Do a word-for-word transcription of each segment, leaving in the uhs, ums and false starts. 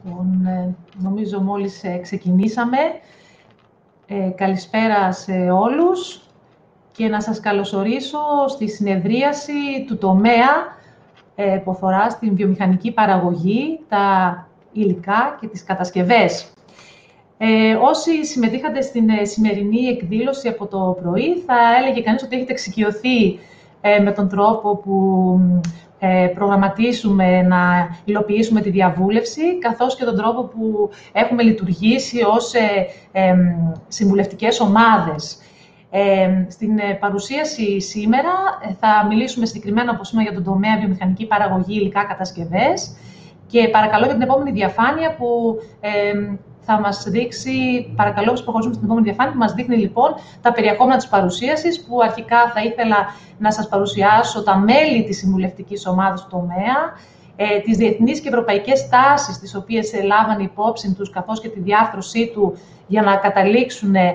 Λοιπόν, νομίζω μόλις ξεκινήσαμε. Ε, καλησπέρα σε όλους και να σας καλωσορίσω στη συνεδρίαση του τομέα ε, που αφορά στην βιομηχανική παραγωγή, τα υλικά και τις κατασκευές. Ε, όσοι συμμετείχατε στην ε, σημερινή εκδήλωση από το πρωί, θα έλεγε κανείς ότι έχετε εξοικειωθεί ε, με τον τρόπο που ε, προγραμματίσουμε να υλοποιήσουμε τη διαβούλευση, καθώς και τον τρόπο που έχουμε λειτουργήσει ως ε, ε, συμβουλευτικές ομάδες. Ε, στην ε, παρουσίαση σήμερα ε, θα μιλήσουμε συγκεκριμένα, όπως είπαμε, για τον τομέα βιομηχανική παραγωγή, υλικά, κατασκευές, και παρακαλώ για την επόμενη διαφάνεια που ε, θα μας δείξει, παρακαλώ, όπως προχωρήσουμε στην επόμενη διαφάνεια, που μας δείχνει λοιπόν τα περιεχόμενα της παρουσίασης, που αρχικά θα ήθελα να σας παρουσιάσω τα μέλη της συμβουλευτικής ομάδας του τομέα, ε, τις διεθνείς και ευρωπαϊκές τάσεις, τις οποίες λάβαν υπόψη τους, καθώς και τη διάρθρωσή του για να καταλήξουν ε,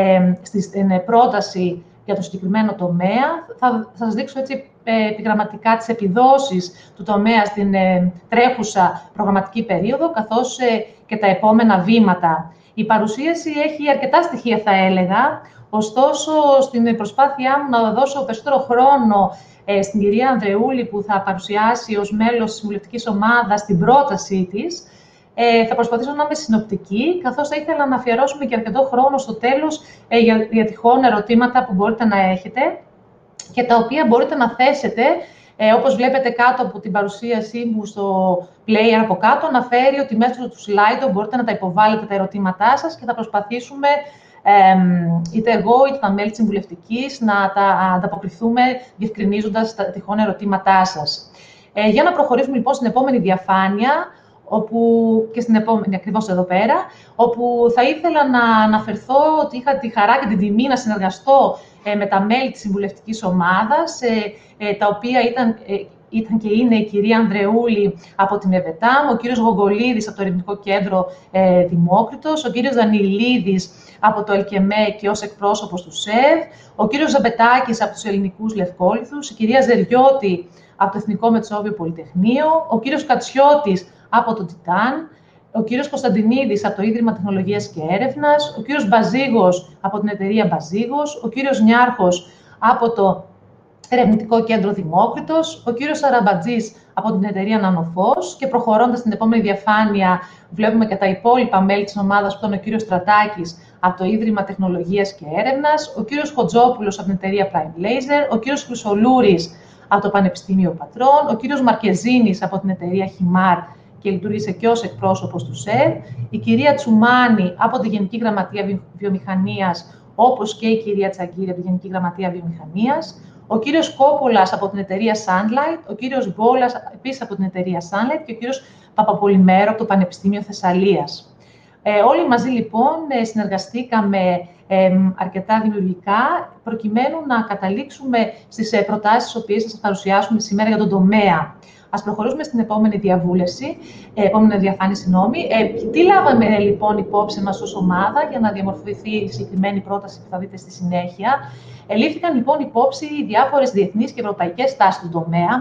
στην ε, πρόταση για το συγκεκριμένο τομέα. Θα, θα σας δείξω έτσι ε, επιγραμματικά τις επιδόσεις του τομέα στην ε, τρέχουσα προγραμματική περίοδο, καθώς ε, και τα επόμενα βήματα. Η παρουσίαση έχει αρκετά στοιχεία, θα έλεγα, ωστόσο, στην προσπάθειά μου να δώσω περισσότερο χρόνο ε, στην κυρία Ανδρεούλη, που θα παρουσιάσει ως μέλος της συμβουλευτικής ομάδας την πρότασή της, ε, θα προσπαθήσω να είμαι συνοπτική, καθώς θα ήθελα να αφιερώσουμε και αρκετό χρόνο στο τέλος ε, για, για τυχόν ερωτήματα που μπορείτε να έχετε και τα οποία μπορείτε να θέσετε. Ε, όπως βλέπετε κάτω από την παρουσίασή μου στο player από κάτω, αναφέρει ότι μέσω του slide μπορείτε να τα υποβάλλετε τα ερωτήματά σας και θα προσπαθήσουμε ε, είτε εγώ είτε τα μέλη της συμβουλευτικής να τα ανταποκριθούμε διευκρινίζοντας τα τυχόν ερωτήματά σας. Ε, για να προχωρήσουμε λοιπόν στην επόμενη διαφάνεια, όπου, και στην επόμενη ακριβώς εδώ πέρα, όπου θα ήθελα να αναφερθώ ότι είχα τη χαρά και την τιμή να συνεργαστώ ε, με τα μέλη της συμβουλευτικής ομάδας, ε, ε, τα οποία ήταν, ε, ήταν και είναι η κυρία Ανδρεούλη από την ΕΒΕΤΑΜ, ο κύριος Γογκολίδης από το Ερευνητικό Κέντρο ε, Δημόκριτος, ο κύριος Δανιλίδης από το ΕΛΚΕΜΕ και ως εκπρόσωπος του ΣΕΒ, ο κύριος Ζαμπετάκης από τους Ελληνικούς Λευκόλιθους, η κυρία Ζεριώτη από το Εθνικό Μετσόβιο Πολυτεχνείο, ο κύριος Κατσιώτης από το Τιτάν, ο κύριος Κωνσταντινίδης από το Ίδρυμα Τεχνολογίας και Έρευνας, ο κύριος Μπαζίγος από την εταιρεία Μπαζίγος, ο κύριος Νιάρχος από το Ερευνητικό Κέντρο Δημόκριτος, ο κύριος Αραμπατζής από την εταιρεία Νανοφός, και προχωρώντας στην επόμενη διαφάνεια βλέπουμε και τα υπόλοιπα μέλη της ομάδας, που ήταν ο κύριος Στρατάκης από το Ίδρυμα Τεχνολογίας και Έρευνας, ο κύριος Χοτζόπουλος από την εταιρεία Prime Laser, ο κύριος Χρυσολούρης από το Πανεπιστήμιο Πατρών, ο κύριος Μαρκεζίνης από την εταιρεία Χιμάρ και λειτουργήσε και ως εκπρόσωπος του ΣΕΒ, η κυρία Τσουμάνη από τη Γενική Γραμματεία Βιομηχανίας, όπως και η κυρία Τσαγκύρη από τη Γενική Γραμματεία Βιομηχανίας, ο κύριος Κόπολας από την εταιρεία Sunlight, ο κύριος Μπόλας επίσης από την εταιρεία Sunlight και ο κύριος Παπαπολυμέρο από το Πανεπιστήμιο Θεσσαλίας. Ε, όλοι μαζί λοιπόν συνεργαστήκαμε ε, αρκετά δημιουργικά, προκειμένου να καταλήξουμε στις ε, προτάσεις τις οποίες θα σας παρουσιάσουμε σήμερα για τον τομέα. Ας προχωρήσουμε στην επόμενη διαβούλευση, ε, επόμενη διαφάνεια, συγγνώμη. Ε, τι λάβαμε λοιπόν υπόψη μας ως ομάδα για να διαμορφωθεί η συγκεκριμένη πρόταση που θα δείτε στη συνέχεια. Ελήφθηκαν λοιπόν υπόψη οι διάφορες διεθνείς και ευρωπαϊκές τάσεις του τομέα,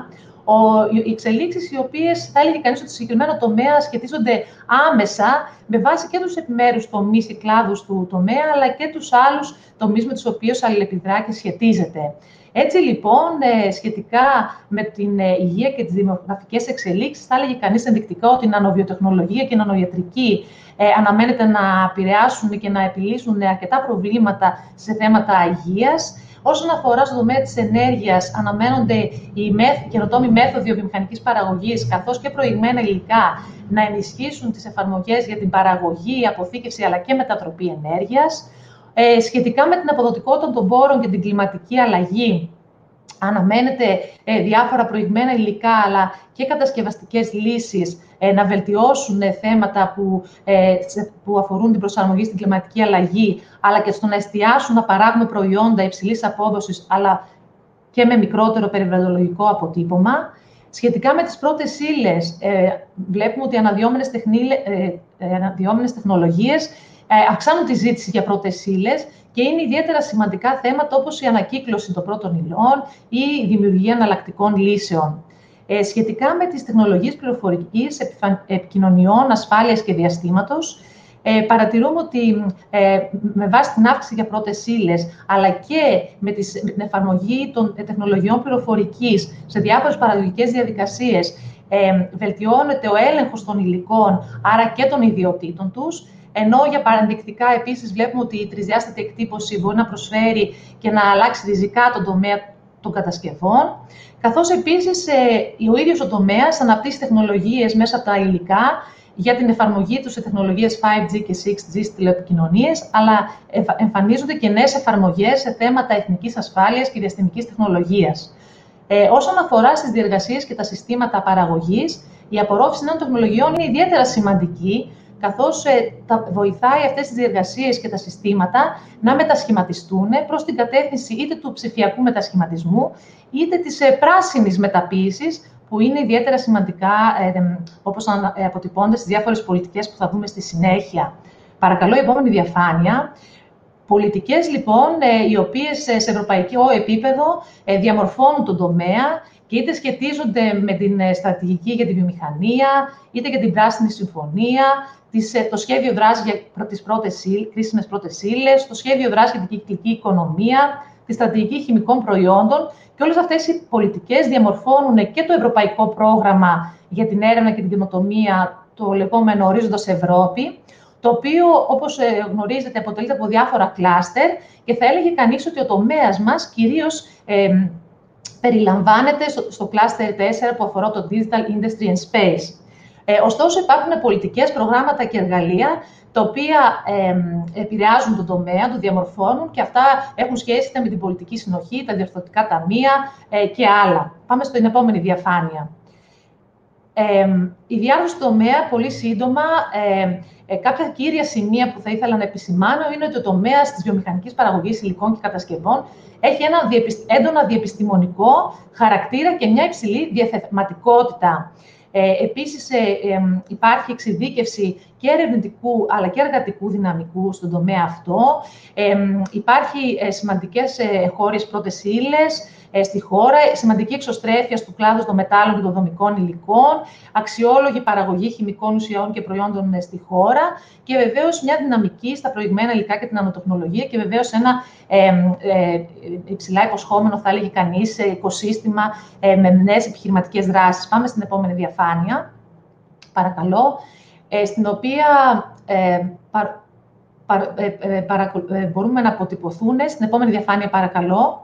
οι εξελίξεις οι οποίες θα έλεγε κανείς ότι στο συγκεκριμένο τομέα σχετίζονται άμεσα με βάση και τους επιμέρους τομείς και κλάδους του τομέα, αλλά και τους άλλους τομείς με τους οποίους αλληλεπιδρά και σχετίζεται. Έτσι λοιπόν, σχετικά με την υγεία και τις δημογραφικές εξελίξεις, θα έλεγε κανείς ενδεικτικά ότι η νανοβιοτεχνολογία και η νανοϊατρική ε, αναμένεται να επηρεάσουν και να επιλύσουν αρκετά προβλήματα σε θέματα υγείας. Όσον αφορά στο τομέα της ενέργειας, αναμένονται οι καινοτόμοι μέθοδοι βιομηχανικής παραγωγής, καθώς και προηγμένα υλικά, να ενισχύσουν τις εφαρμογές για την παραγωγή, αποθήκευση αλλά και μετατροπή ενέργειας. Ε, σχετικά με την αποδοτικότητα των πόρων και την κλιματική αλλαγή, αναμένεται ε, διάφορα προηγμένα υλικά αλλά και κατασκευαστικές λύσεις ε, να βελτιώσουν ε, θέματα που, ε, που αφορούν την προσαρμογή στην κλιματική αλλαγή, αλλά και στο να εστιάσουν να παράγουμε προϊόντα υψηλής απόδοσης, αλλά και με μικρότερο περιβαλλοντολογικό αποτύπωμα. Σχετικά με τις πρώτες ύλες, ε, βλέπουμε ότι οι αναδυόμενες, τεχνίλ, ε, ε, αναδυόμενες τεχνολογίες ε, αυξάνουν τη ζήτηση για πρώτες ύλες και είναι ιδιαίτερα σημαντικά θέματα όπως η ανακύκλωση των πρώτων υλών ή η δημιουργία εναλλακτικών λύσεων. Ε, σχετικά με τις τεχνολογίες πληροφορικής, επικοινωνιών, ασφάλειας και διαστήματος, ε, παρατηρούμε ότι ε, με βάση την αύξηση για πρώτες ύλες, αλλά και με, τις, με την εφαρμογή των τεχνολογιών πληροφορικής σε διάφορες παραγωγικές διαδικασίες, ε, βελτιώνεται ο έλεγχος των υλικών, άρα και των ιδιωτήτων τους, ενώ για παραδεικτικά επίσης βλέπουμε ότι η τρισδιάστατη εκτύπωση μπορεί να προσφέρει και να αλλάξει ριζικά τον τομέα των κατασκευών, καθώς επίσης ε, ο ίδιος ο τομέας αναπτύσσει τεχνολογίες μέσα από τα υλικά για την εφαρμογή τους σε τεχνολογίες φάιβ τζι και σιξ τζι στις τηλεπικοινωνίες, αλλά εμφανίζονται και νέες εφαρμογές σε θέματα εθνικής ασφάλειας και διαστημικής τεχνολογίας. Ε, όσον αφορά στις διεργασίες και τα συστήματα παραγωγής, η απορρόφηση νέων τεχνολογιών είναι ιδιαίτερα σημαντική, καθώς ε, τα βοηθάει αυτές τις διεργασίες και τα συστήματα να μετασχηματιστούν προς την κατεύθυνση είτε του ψηφιακού μετασχηματισμού, είτε της ε, πράσινης μεταποίησης, που είναι ιδιαίτερα σημαντικά, ε, όπως ε, αποτυπώνται στις διάφορες πολιτικές που θα δούμε στη συνέχεια. Παρακαλώ, η επόμενη διαφάνεια. Πολιτικές, λοιπόν, ε, οι οποίες ε, σε ευρωπαϊκό επίπεδο ε, διαμορφώνουν τον τομέα και είτε σχετίζονται με την ε, στρατηγική για τη βιομηχανία, είτε για την πράσινη συμφωνία, τις, ε, το σχέδιο δράσης για τις πρώτες ύλες, κρίσιμες πρώτες ύλες, το σχέδιο δράσης για την κυκλική οικονομία, τη στρατηγική χημικών προϊόντων. Και όλες αυτές οι πολιτικές διαμορφώνουν και το ευρωπαϊκό πρόγραμμα για την έρευνα και την καινοτομία, το λεγόμενο Ορίζοντας Ευρώπη, το οποίο, όπως γνωρίζετε, αποτελείται από διάφορα κλάστερ και θα έλεγε κανείς ότι ο τομέας μας κυρίως ε, περιλαμβάνεται στο, στο κλάστερ τέσσερα που αφορά το Digital Industry and Space. Ε, ωστόσο, υπάρχουν πολιτικές, προγράμματα και εργαλεία τα οποία ε, επηρεάζουν τον τομέα, το διαμορφώνουν και αυτά έχουν σχέση με την πολιτική συνοχή, τα διορθωτικά ταμεία ε, και άλλα. Πάμε στην επόμενη διαφάνεια. Ε, η διάρθρωση του τομέα, πολύ σύντομα, ε, ε, κάποια κύρια σημεία που θα ήθελα να επισημάνω είναι ότι ο τομέας της βιομηχανικής παραγωγής υλικών και κατασκευών έχει ένα έντονα διεπιστημονικό χαρακτήρα και μια υψηλή διαθεματικότητα. Ε, επίσης, ε, ε, υπάρχει εξειδίκευση και ερευνητικού αλλά και εργατικού δυναμικού στον τομέα αυτό. Ε, υπάρχει ε, σημαντικές ε, χώρες πρώτες ύλες ε, στη χώρα, σημαντική εξωστρέφεια του κλάδου των μετάλλων και των δομικών υλικών, αξιόλογη παραγωγή χημικών ουσιών και προϊόντων ε, στη χώρα και βεβαίως μια δυναμική στα προηγμένα υλικά και την νανοτεχνολογία και βεβαίως ένα ε, ε, υψηλά υποσχόμενο, θα έλεγε κανείς, οικοσύστημα ε, με νέες επιχειρηματικές δράσεις. Πάμε στην επόμενη διαφάνεια, παρακαλώ, ε, στην οποία ε, πα, πα, ε, ε, παρα, ε, μπορούμε να αποτυπωθούν. Στην επόμενη διαφάνεια, παρακαλώ.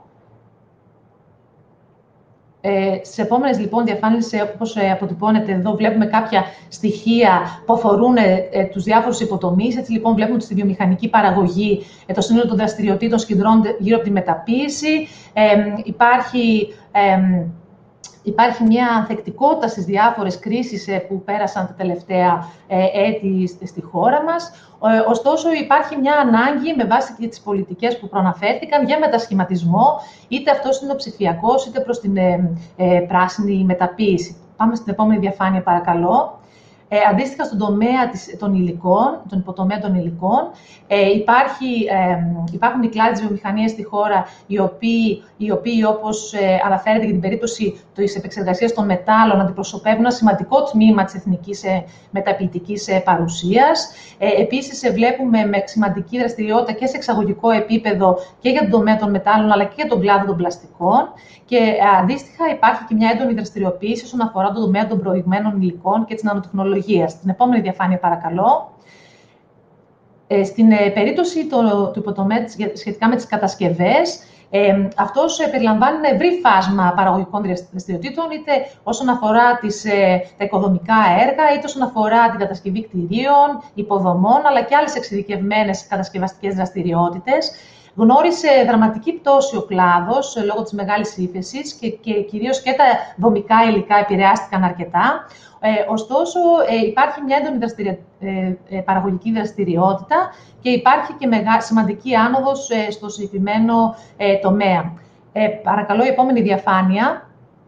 Ε, στις επόμενες λοιπόν διαφάνειες, όπως ε, αποτυπώνεται εδώ, βλέπουμε κάποια στοιχεία που αφορούν ε, ε, τους διάφορους υποτομείς. Έτσι λοιπόν βλέπουμε ότι στη βιομηχανική παραγωγή ε, το σύνολο των δραστηριοτήτων συγκεντρώνεται γύρω από τη μεταποίηση. Ε, υπάρχει... Ε, Υπάρχει μια ανθεκτικότητα στις διάφορες κρίσεις που πέρασαν τα τελευταία έτη στη χώρα μας. Ωστόσο, υπάρχει μια ανάγκη, με βάση και τις πολιτικές που προαναφέρθηκαν, για μετασχηματισμό, είτε αυτός είναι ο ψηφιακός, είτε προς την πράσινη μεταποίηση. Πάμε στην επόμενη διαφάνεια, παρακαλώ. Ε, αντίστοιχα, στον τομέα της, των υλικών, τον υποτομέα των υλικών, ε, υπάρχει, ε, υπάρχουν οι κλάδοι της βιομηχανίας στη χώρα, οι οποίοι, οι οποίοι όπως ε, αναφέρεται για την περίπτωση της επεξεργασίας των μετάλλων, αντιπροσωπεύουν ένα σημαντικό τμήμα της εθνικής ε, μεταποιητικής ε, παρουσίας. Ε, επίσης, ε, βλέπουμε με σημαντική δραστηριότητα και σε εξαγωγικό επίπεδο και για τον τομέα των μετάλλων, αλλά και για τον κλάδο των πλαστικών. Και ε, αντίστοιχα, υπάρχει και μια έντονη δραστηριοποίηση όσον αφορά τον τομέα των προηγμένων υλικών και της νανοτεχνολογίας. Στην επόμενη διαφάνεια, παρακαλώ. Ε, στην ε, περίπτωση του, του υποτομέα σχετικά με τις κατασκευές, ε, αυτός ε, περιλαμβάνει ένα ευρύ φάσμα παραγωγικών δραστηριοτήτων, είτε όσον αφορά τις, ε, τα οικοδομικά έργα, είτε όσον αφορά την κατασκευή κτηρίων, υποδομών, αλλά και άλλες εξειδικευμένες κατασκευαστικές δραστηριότητες. Γνώρισε δραματική πτώση ο κλάδος λόγω της μεγάλης ύφεσης και, και κυρίως και τα δομικά υλικά επηρεάστηκαν αρκετά. Ε, ωστόσο, ε, υπάρχει μια έντονη δραστηρια... ε, παραγωγική δραστηριότητα και υπάρχει και μεγα... σημαντική άνοδος ε, στο συγκεκριμένο ε, τομέα. Ε, παρακαλώ, η επόμενη διαφάνεια.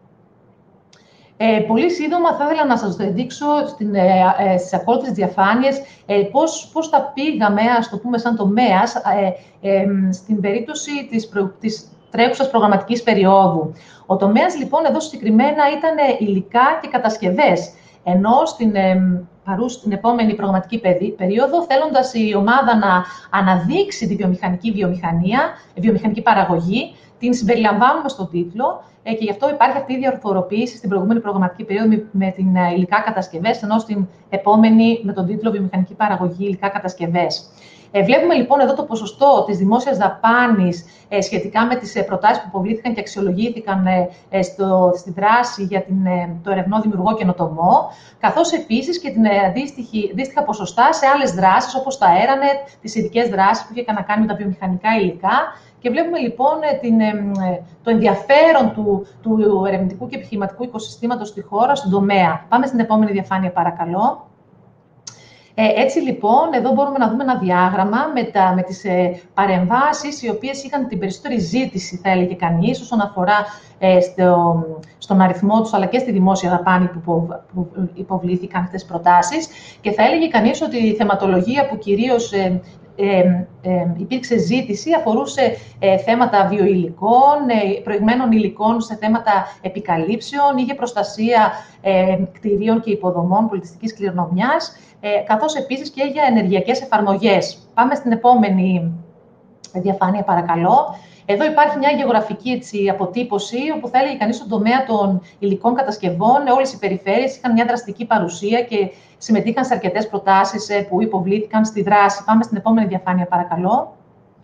Ε, πολύ σύντομα θα ήθελα να σας δείξω στην, ε, ε, στις ακόλουθες διαφάνειες ε, πώς, πώς τα πήγαμε, ας το πούμε σαν τομέας, ε, ε, στην περίπτωση της, προ, της τρέχουσας προγραμματικής περίοδου. Ο τομέας λοιπόν εδώ συγκεκριμένα ήταν υλικά και κατασκευές, ενώ στην, ε, παρούς, στην επόμενη προγραμματική περίοδο, θέλοντας η ομάδα να αναδείξει τη βιομηχανική βιομηχανία, βιομηχανική παραγωγή, την συμπεριλαμβάνουμε στον τίτλο ε, και γι' αυτό υπάρχει αυτή η διαφοροποίηση στην προηγούμενη προγραμματική περίοδο με, με την ε, υλικά κατασκευές, ενώ στην επόμενη με τον τίτλο βιομηχανική παραγωγή, υλικά κατασκευές. Ε, βλέπουμε λοιπόν εδώ το ποσοστό της δημόσιας δαπάνης ε, σχετικά με τις ε, προτάσεις που υποβλήθηκαν και αξιολογήθηκαν ε, ε, στο, στη δράση για την, ε, το ερευνό δημιουργό καινοτομό, καθώς επίσης και την ε, αντίστοιχη, αντίστοιχα ποσοστά σε άλλες δράσεις όπως τα Eranet, τις ειδικές δράσεις που είχε να κάνει με τα βιομηχανικά υλικά. Και βλέπουμε λοιπόν την, ε, το ενδιαφέρον του, του ερευνητικού και επιχειρηματικού οικοσυστήματος στη χώρα, στον τομέα. Πάμε στην επόμενη διαφάνεια, παρακαλώ. Ε, έτσι λοιπόν, εδώ μπορούμε να δούμε ένα διάγραμμα με, τα, με τις ε, παρεμβάσεις οι οποίες είχαν την περισσότερη ζήτηση, θα έλεγε κανείς, όσον αφορά ε, στο, στον αριθμό τους, αλλά και στη δημόσια δαπάνη που, που υποβλήθηκαν αυτές τις προτάσεις. Και θα έλεγε κανείς ότι η θεματολογία που κυρίως ε, ε, ε, υπήρξε ζήτηση αφορούσε ε, θέματα βιοηλικών, ε, προηγμένων υλικών σε θέματα επικαλύψεων, είχε προστασία ε, κτηρίων και υποδομών πολιτιστικής κληρονομιάς, Ε, καθώς επίσης και για ενεργειακές εφαρμογές. Πάμε στην επόμενη διαφάνεια, παρακαλώ. Εδώ υπάρχει μια γεωγραφική έτσι, αποτύπωση, όπου θα έλεγε κανείς στον τομέα των υλικών κατασκευών, όλες οι περιφέρειες είχαν μια δραστική παρουσία και συμμετείχαν σε αρκετές προτάσεις ε, που υποβλήθηκαν στη δράση. Πάμε στην επόμενη διαφάνεια, παρακαλώ.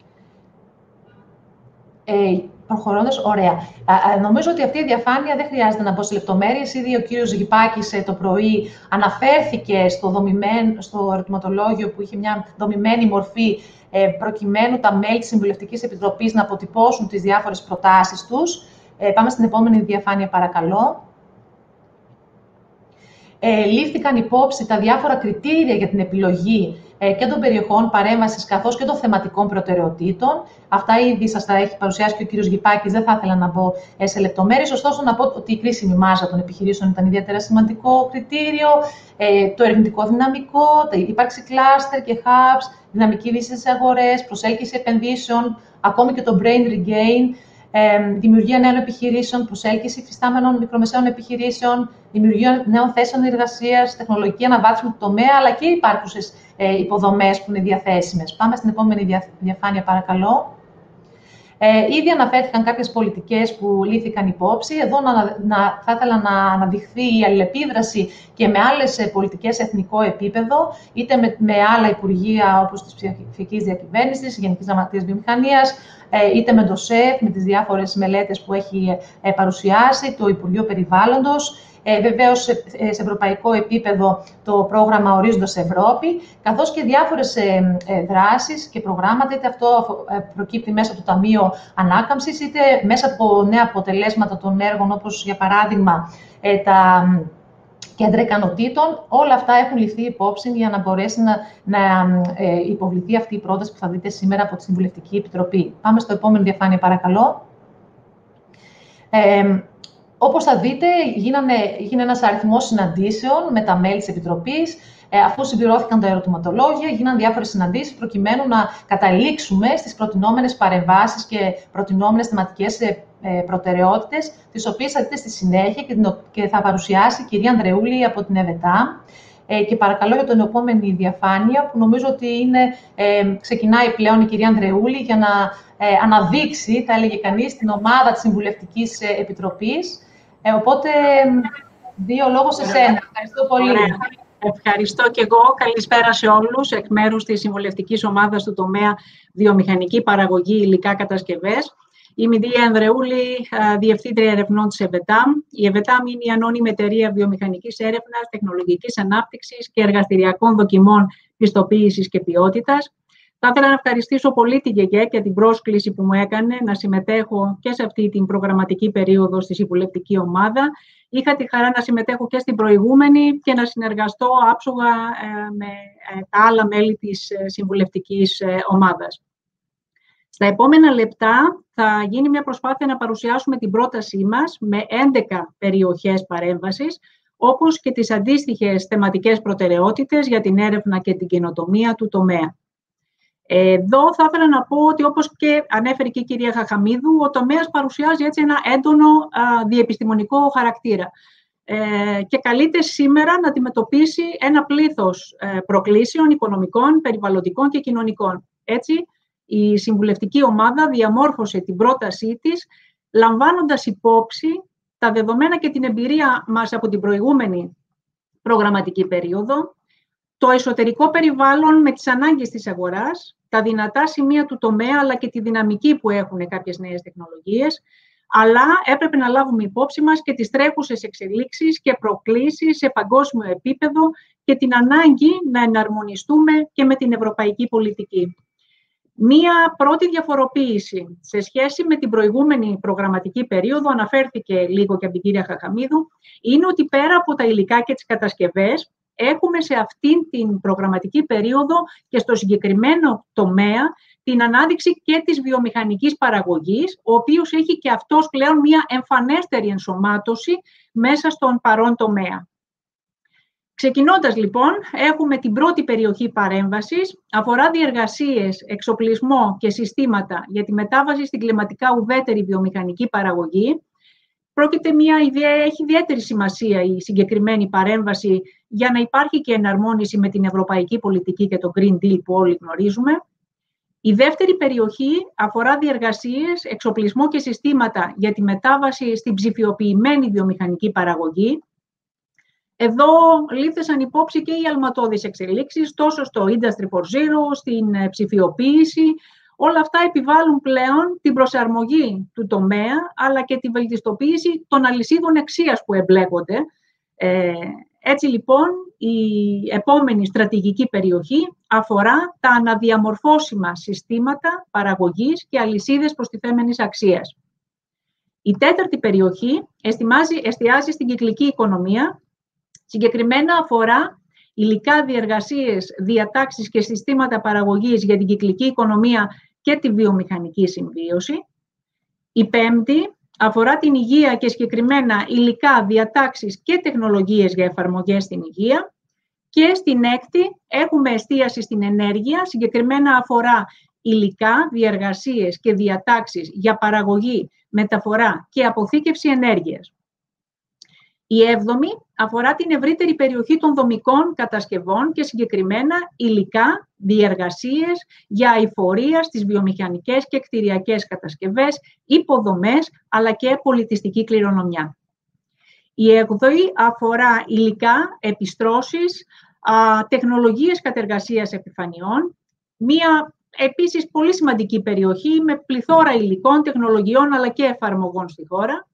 Ε, Προχωρώντας, ωραία. Α, νομίζω ότι αυτή η διαφάνεια δεν χρειάζεται να μπω σε λεπτομέρειες. Ήδη ο κύριος Γυπάκης το πρωί αναφέρθηκε στο, δομημένο, στο ερωτηματολόγιο που είχε μια δομημένη μορφή ε, προκειμένου τα μέλη της Συμβουλευτικής Επιτροπής να αποτυπώσουν τις διάφορες προτάσεις τους. Ε, πάμε στην επόμενη διαφάνεια, παρακαλώ. Ε, λήφθηκαν υπόψη τα διάφορα κριτήρια για την επιλογή και των περιοχών παρέμβασης καθώς και των θεματικών προτεραιοτήτων. Αυτά ήδη σας τα έχει παρουσιάσει και ο κύριος Γυπάκης, δεν θα ήθελα να μπω σε λεπτομέρειες. Ωστόσο, να πω ότι η κρίσιμη μάζα των επιχειρήσεων ήταν ιδιαίτερα σημαντικό κριτήριο, το ερευνητικό δυναμικό, η ύπαρξη κλάστερ και hubs, δυναμική δύση στις αγορές, προσέλκυση επενδύσεων, ακόμη και το brain regain, δημιουργία νέων επιχειρήσεων, προσέλκυση υφιστάμενων μικρομεσαίων επιχειρήσεων, δημιουργία νέων θέσεων εργασίας, τεχνολογική αναβάθμιση του τομέα, αλλά και υπάρχουσες υποδομές που είναι διαθέσιμες. Πάμε στην επόμενη διαφάνεια, παρακαλώ. Ε, ήδη αναφέρθηκαν κάποιες πολιτικές που λύθηκαν υπόψη. Εδώ να, να, θα ήθελα να αναδειχθεί η αλληλεπίδραση και με άλλες πολιτικές σε εθνικό επίπεδο, είτε με, με άλλα υπουργεία όπως της ψηφιακής διακυβέρνησης, Γενικής Γραμματείας Βιομηχανίας, είτε με το ΣΕΦ, με τις διάφορες μελέτες που έχει παρουσιάσει, το Υπουργείο Περιβάλλοντος, ε, βεβαίως σε, σε ευρωπαϊκό επίπεδο το πρόγραμμα Ορίζοντας Ευρώπη, καθώς και διάφορες ε, ε, δράσεις και προγράμματα, είτε αυτό προκύπτει μέσα από το Ταμείο Ανάκαμψης, είτε μέσα από νέα αποτελέσματα των έργων, όπως για παράδειγμα ε, τα κέντρα ικανοτήτων. Όλα αυτά έχουν ληφθεί υπόψη για να μπορέσει να, να ε, υποβληθεί αυτή η πρόταση που θα δείτε σήμερα από τη Συμβουλευτική Επιτροπή. Πάμε στο επόμενο διαφάνεια, παρακαλώ. Ε, όπως θα δείτε, γίνανε, γίνανε ένας αριθμός συναντήσεων με τα μέλη της Επιτροπής. Ε, αφού συμπληρώθηκαν τα ερωτηματολόγια, γίναν διάφορες συναντήσεις προκειμένου να καταλήξουμε στις προτινόμενες παρεμβάσεις και προτινόμενες θεματικές ε, προτεραιότητες, τις οποίες θα δείτε στη συνέχεια και θα παρουσιάσει η κυρία Ανδρεούλη από την ΕΒΕΤΑ. Ε, και παρακαλώ για την επόμενη διαφάνεια, που νομίζω ότι είναι, ε, ξεκινάει πλέον η κυρία Ανδρεούλη για να ε, αναδείξει, θα έλεγε κανείς, την ομάδα της Συμβουλευτικής Επιτροπής. Ε, οπότε, δύο λόγους σε σένα. Ευχαριστώ πολύ. Ωραία. Ευχαριστώ και εγώ. Καλησπέρα σε όλους εκ μέρους της Συμβουλευτικής Ομάδας του τομέα Βιομηχανική Παραγωγή Υλικά Κατασκευές. Είμαι η Δία Ανδρεούλη, Διευθύντρια Ερευνών της ΕΒΕΤΑΜ. Η ΕΒΕΤΑΜ είναι η ανώνυμη εταιρεία βιομηχανικής έρευνας, τεχνολογικής ανάπτυξης και εργαστηριακών δοκιμών πιστοποίησης και ποιότητας. Θα ήθελα να ευχαριστήσω πολύ τη ΓΕΓΕ για την πρόσκληση που μου έκανε να συμμετέχω και σε αυτή την προγραμματική περίοδο στη Συμβουλευτική Ομάδα. Είχα τη χαρά να συμμετέχω και στην προηγούμενη και να συνεργαστώ άψογα με τα άλλα μέλη της Συμβουλευτικής Ομάδας. Στα επόμενα λεπτά θα γίνει μια προσπάθεια να παρουσιάσουμε την πρότασή μας με έντεκα περιοχές παρέμβασης, όπως και τις αντίστοιχες θεματικές προτεραιότητες για την έρευνα και την καινοτομία του τομέα. Εδώ θα ήθελα να πω ότι, όπως και ανέφερε και η κυρία Χαχαμίδου, ο τομέας παρουσιάζει έτσι ένα έντονο α, διεπιστημονικό χαρακτήρα ε, και καλείται σήμερα να αντιμετωπίσει ένα πλήθος ε, προκλήσεων οικονομικών, περιβαλλοντικών και κοινωνικών. Έτσι, η συμβουλευτική ομάδα διαμόρφωσε την πρότασή της, λαμβάνοντας υπόψη τα δεδομένα και την εμπειρία μας από την προηγούμενη προγραμματική περίοδο, το εσωτερικό περιβάλλον με τις ανάγκες της αγοράς, τα δυνατά σημεία του τομέα, αλλά και τη δυναμική που έχουν κάποιες νέες τεχνολογίες, αλλά έπρεπε να λάβουμε υπόψη μας και τις τρέχουσες εξελίξεις και προκλήσεις σε παγκόσμιο επίπεδο και την ανάγκη να εναρμονιστούμε και με την ευρωπαϊκή πολιτική. Μία πρώτη διαφοροποίηση σε σχέση με την προηγούμενη προγραμματική περίοδο, αναφέρθηκε λίγο και από την κυρία Χαχαμίδου, είναι ότι πέρα από τα υλικά και τις κατασκευές, έχουμε σε αυτήν την προγραμματική περίοδο και στο συγκεκριμένο τομέα την ανάδειξη και της βιομηχανικής παραγωγής, ο οποίος έχει και αυτός πλέον μια εμφανέστερη ενσωμάτωση μέσα στον παρόν τομέα. Ξεκινώντας λοιπόν, έχουμε την πρώτη περιοχή παρέμβασης, αφορά διεργασίες, εξοπλισμό και συστήματα για τη μετάβαση στην κλιματικά ουδέτερη βιομηχανική παραγωγή. Πρόκειται μια ιδέα, έχει ιδιαίτερη σημασία η συγκεκριμένη παρέμβαση για να υπάρχει και εναρμόνιση με την ευρωπαϊκή πολιτική και το Green Deal που όλοι γνωρίζουμε. Η δεύτερη περιοχή αφορά διεργασίες, εξοπλισμό και συστήματα για τη μετάβαση στην ψηφιοποιημένη βιομηχανική παραγωγή. Εδώ λήφθησαν υπόψη και οι αλματώδεις εξελίξεις, τόσο στο Industry φορ ζήρο, στην ψηφιοποίηση. Όλα αυτά επιβάλλουν πλέον την προσαρμογή του τομέα, αλλά και τη βελτιστοποίηση των αλυσίδων αξίας που εμπλέκονται. Ε, έτσι λοιπόν, η επόμενη στρατηγική περιοχή αφορά τα αναδιαμορφώσιμα συστήματα παραγωγής και αλυσίδες προστιθέμενης αξίας. Η τέταρτη περιοχή εστιάζει, εστιάζει στην κυκλική οικονομία, συγκεκριμένα αφορά υλικά, διεργασίες, διατάξεις και συστήματα παραγωγής για την κυκλική οικονομία και τη βιομηχανική συμβίωση. Η πέμπτη αφορά την υγεία και συγκεκριμένα υλικά, διατάξεις και τεχνολογίες για εφαρμογές στην υγεία. Και στην έκτη έχουμε εστίαση στην ενέργεια, συγκεκριμένα αφορά υλικά, διεργασίες και διατάξεις για παραγωγή, μεταφορά και αποθήκευση ενέργειας. Η έβδομη αφορά την ευρύτερη περιοχή των δομικών κατασκευών και συγκεκριμένα υλικά, διεργασίες για αειφορία στις βιομηχανικές και κτηριακές κατασκευές, υποδομές αλλά και πολιτιστική κληρονομιά. Η όγδοη αφορά υλικά, επιστρώσεις, α, τεχνολογίες κατεργασίας επιφανειών, μία επίσης πολύ σημαντική περιοχή με πληθώρα υλικών, τεχνολογιών αλλά και εφαρμογών στη χώρα.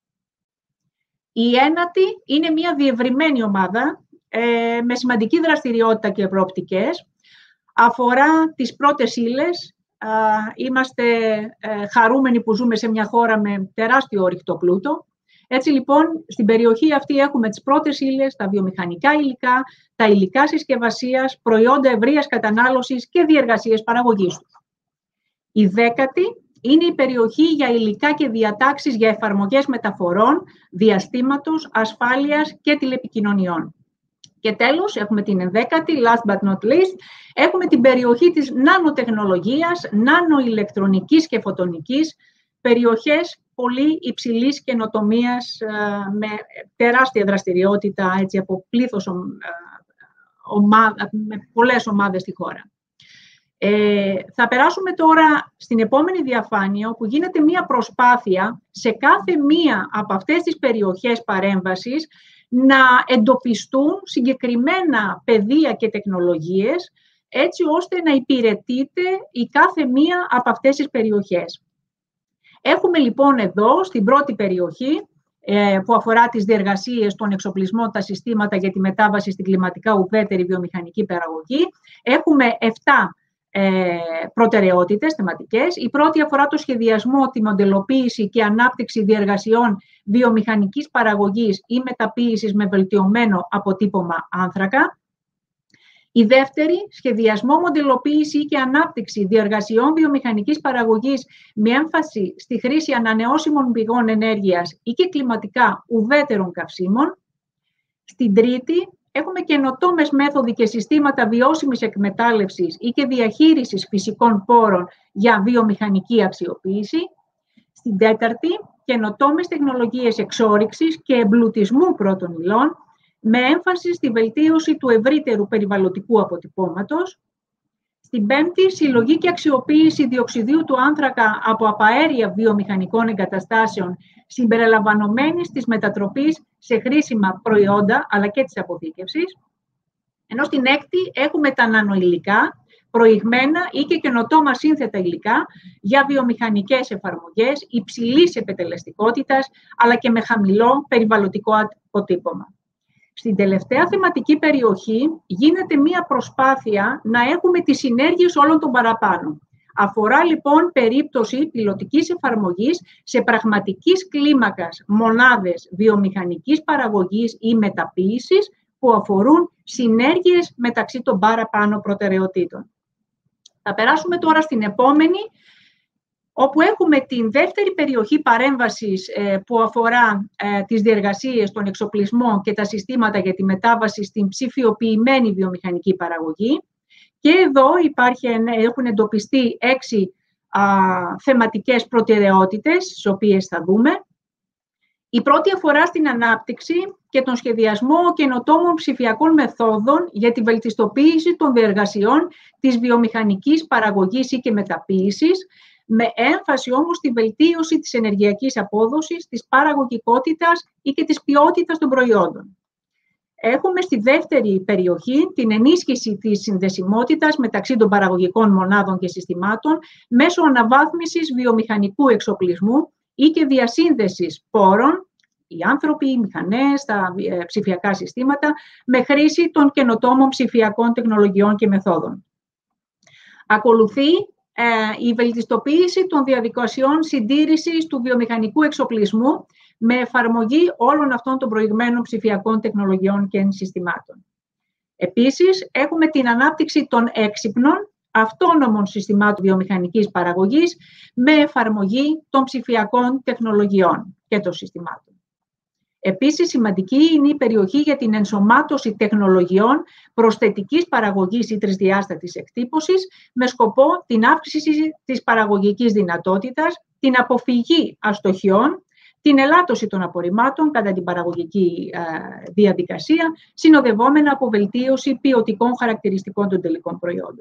Η ένατη είναι μια διευρυμένη ομάδα ε, με σημαντική δραστηριότητα και προοπτικές. Αφορά τις πρώτες ύλες. Α, είμαστε ε, χαρούμενοι που ζούμε σε μια χώρα με τεράστιο ορυκτό πλούτο. Έτσι λοιπόν, στην περιοχή αυτή έχουμε τις πρώτες ύλες, τα βιομηχανικά υλικά, τα υλικά συσκευασίας, προϊόντα ευρείας κατανάλωσης και διεργασίες παραγωγής τους. Η δέκατη είναι η περιοχή για υλικά και διατάξεις για εφαρμογές μεταφορών, διαστήματος, ασφάλειας και τηλεπικοινωνιών. Και τέλος, έχουμε την ενδέκατη, last but not least, έχουμε την περιοχή της νανοτεχνολογίας, νανοηλεκτρονικής και φωτονικής, περιοχές πολύ υψηλής καινοτομίας, με τεράστια δραστηριότητα έτσι, από πλήθος ομάδα, με πολλές ομάδες στη χώρα. Ε, θα περάσουμε τώρα στην επόμενη διαφάνεια, όπου γίνεται μία προσπάθεια σε κάθε μία από αυτές τις περιοχές παρέμβασης να εντοπιστούν συγκεκριμένα πεδία και τεχνολογίες, έτσι ώστε να υπηρετείται η κάθε μία από αυτές τις περιοχές. Έχουμε λοιπόν εδώ, στην πρώτη περιοχή, ε, που αφορά τις διεργασίες, τον εξοπλισμό, τα συστήματα για τη μετάβαση στην κλιματικά ουδέτερη βιομηχανική παραγωγή, έχουμε επτά Ε, προτεραιότητες θεματικές. Η πρώτη αφορά το σχεδιασμό, τη μοντελοποίηση και ανάπτυξη διεργασιών βιομηχανικής παραγωγής ή μεταποίησης με βελτιωμένο αποτύπωμα άνθρακα. Η δεύτερη, σχεδιασμό, μοντελοποίηση και ανάπτυξη διεργασιών βιομηχανικής παραγωγής με έμφαση στη χρήση ανανεώσιμων πηγών ενέργειας ή και κλιματικά ουδέτερων καυσίμων. Στην τρίτη, Έχουμε καινοτόμες μέθοδοι και συστήματα βιώσιμης εκμετάλλευσης ή και διαχείρισης φυσικών πόρων για βιομηχανική αξιοποίηση. Στην τέταρτη, καινοτόμες τεχνολογίες εξόρυξης και εμπλουτισμού πρώτων υλών, με έμφαση στη βελτίωση του ευρύτερου περιβαλλοντικού αποτυπώματος. Στην πέμπτη, συλλογή και αξιοποίηση διοξιδίου του άνθρακα από απαέρια βιομηχανικών εγκαταστάσεων, συμπεριλαμβανομένης της μετατροπής σε χρήσιμα προϊόντα, αλλά και της αποθήκευσης. Ενώ στην έκτη έχουμε τα νανοηλικά, προηγμένα ή και καινοτόμα σύνθετα υλικά για βιομηχανικές εφαρμογές υψηλής επιτελεστικότητας, αλλά και με χαμηλό περιβαλλοντικό αποτύπωμα. Στην τελευταία θεματική περιοχή γίνεται μία προσπάθεια να έχουμε τις συνέργειες όλων των παραπάνω. Αφορά λοιπόν περίπτωση πιλωτικής εφαρμογής σε πραγματικής κλίμακας μονάδες βιομηχανικής παραγωγής ή μεταποίησης που αφορούν συνέργειες μεταξύ των παραπάνω προτεραιοτήτων. Θα περάσουμε τώρα στην επόμενη, όπου έχουμε την δεύτερη περιοχή παρέμβασης ε, που αφορά ε, τις διεργασίες, τον εξοπλισμό και τα συστήματα για τη μετάβαση στην ψηφιοποιημένη βιομηχανική παραγωγή. Και εδώ υπάρχει, έχουν εντοπιστεί έξι α, θεματικές προτεραιότητες, τις οποίες θα δούμε. Η πρώτη αφορά στην ανάπτυξη και τον σχεδιασμό καινοτόμων ψηφιακών μεθόδων για τη βελτιστοποίηση των διεργασιών της βιομηχανικής παραγωγής ή και μεταποίησης, με έμφαση όμως στη βελτίωση της ενεργειακής απόδοσης, της παραγωγικότητας ή και της ποιότητας των προϊόντων. Έχουμε στη δεύτερη περιοχή την ενίσχυση της συνδεσιμότητας μεταξύ των παραγωγικών μονάδων και συστημάτων μέσω αναβάθμισης βιομηχανικού εξοπλισμού ή και διασύνδεσης πόρων, οι άνθρωποι, οι μηχανές, τα ψηφιακά συστήματα, με χρήση των καινοτόμων ψηφιακών τεχνολογιών και μεθόδων. Ακολουθεί ε, η βελτιστοποίηση των διαδικασιών συντήρησης του βιομηχανικού εξοπλισμού με εφαρμογή όλων αυτών των προηγμένων ψηφιακών τεχνολογιών και συστημάτων. Επίσης, έχουμε την ανάπτυξη των έξυπνων, αυτόνομων συστημάτων βιομηχανικής παραγωγής με εφαρμογή των ψηφιακών τεχνολογιών και των συστημάτων. Επίσης, σημαντική είναι η περιοχή για την ενσωμάτωση τεχνολογιών προσθετικής παραγωγής ή τρισδιάστατης εκτύπωσης με σκοπό την αύξηση της παραγωγικής δυνατότητας, την αποφυγή αστοχιών, την ελάττωση των απορριμμάτων κατά την παραγωγική ε, διαδικασία, συνοδευόμενα από βελτίωση ποιοτικών χαρακτηριστικών των τελικών προϊόντων.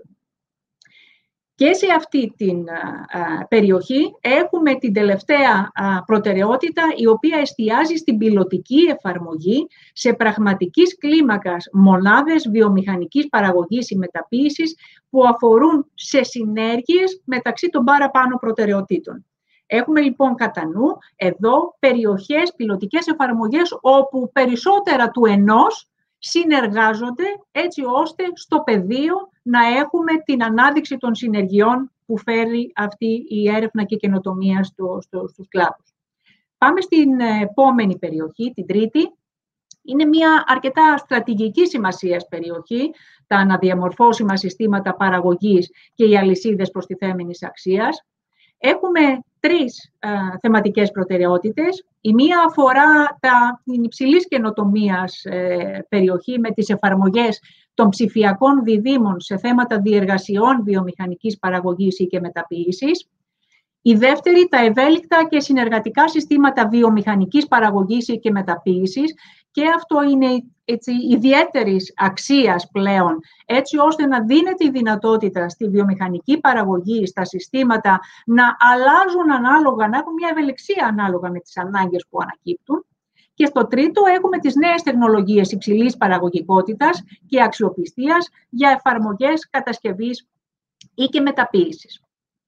Και σε αυτή την α, περιοχή έχουμε την τελευταία α, προτεραιότητα, η οποία εστιάζει στην πιλωτική εφαρμογή σε πραγματικής κλίμακας μονάδες βιομηχανικής παραγωγής ή μεταποίησης που αφορούν σε συνέργειες μεταξύ των παραπάνω προτεραιοτήτων. Έχουμε λοιπόν κατά νου εδώ περιοχές, πιλωτικές εφαρμογές όπου περισσότερα του ενός συνεργάζονται έτσι ώστε στο πεδίο να έχουμε την ανάδειξη των συνεργειών που φέρει αυτή η έρευνα και καινοτομία στο, στο, στους κλάδους. Πάμε στην επόμενη περιοχή, την τρίτη. Είναι μια αρκετά στρατηγική σημασίας περιοχή, τα αναδιαμορφώσιμα συστήματα παραγωγής και οι αλυσίδες προστιθέμενης αξίας. Έχουμε τρεις α, θεματικές προτεραιότητες. Η μία αφορά τα, την υψηλής καινοτομίας ε, περιοχή με τις εφαρμογές των ψηφιακών διδήμων σε θέματα διεργασιών βιομηχανικής παραγωγής ή και μεταποίησης. Η δεύτερη, τα ευέλικτα και συνεργατικά συστήματα βιομηχανικής παραγωγής ή και μεταποίησης. Και αυτό είναι έτσι, ιδιαίτερης αξίας πλέον, έτσι ώστε να δίνεται η δυνατότητα στη βιομηχανική παραγωγή, στα συστήματα, να αλλάζουν ανάλογα, να έχουν μια ευελιξία ανάλογα με τις ανάγκες που ανακύπτουν. Και στο τρίτο έχουμε τις νέες τεχνολογίες υψηλής παραγωγικότητας και αξιοπιστίας για εφαρμογές κατασκευής ή και μεταποίησης.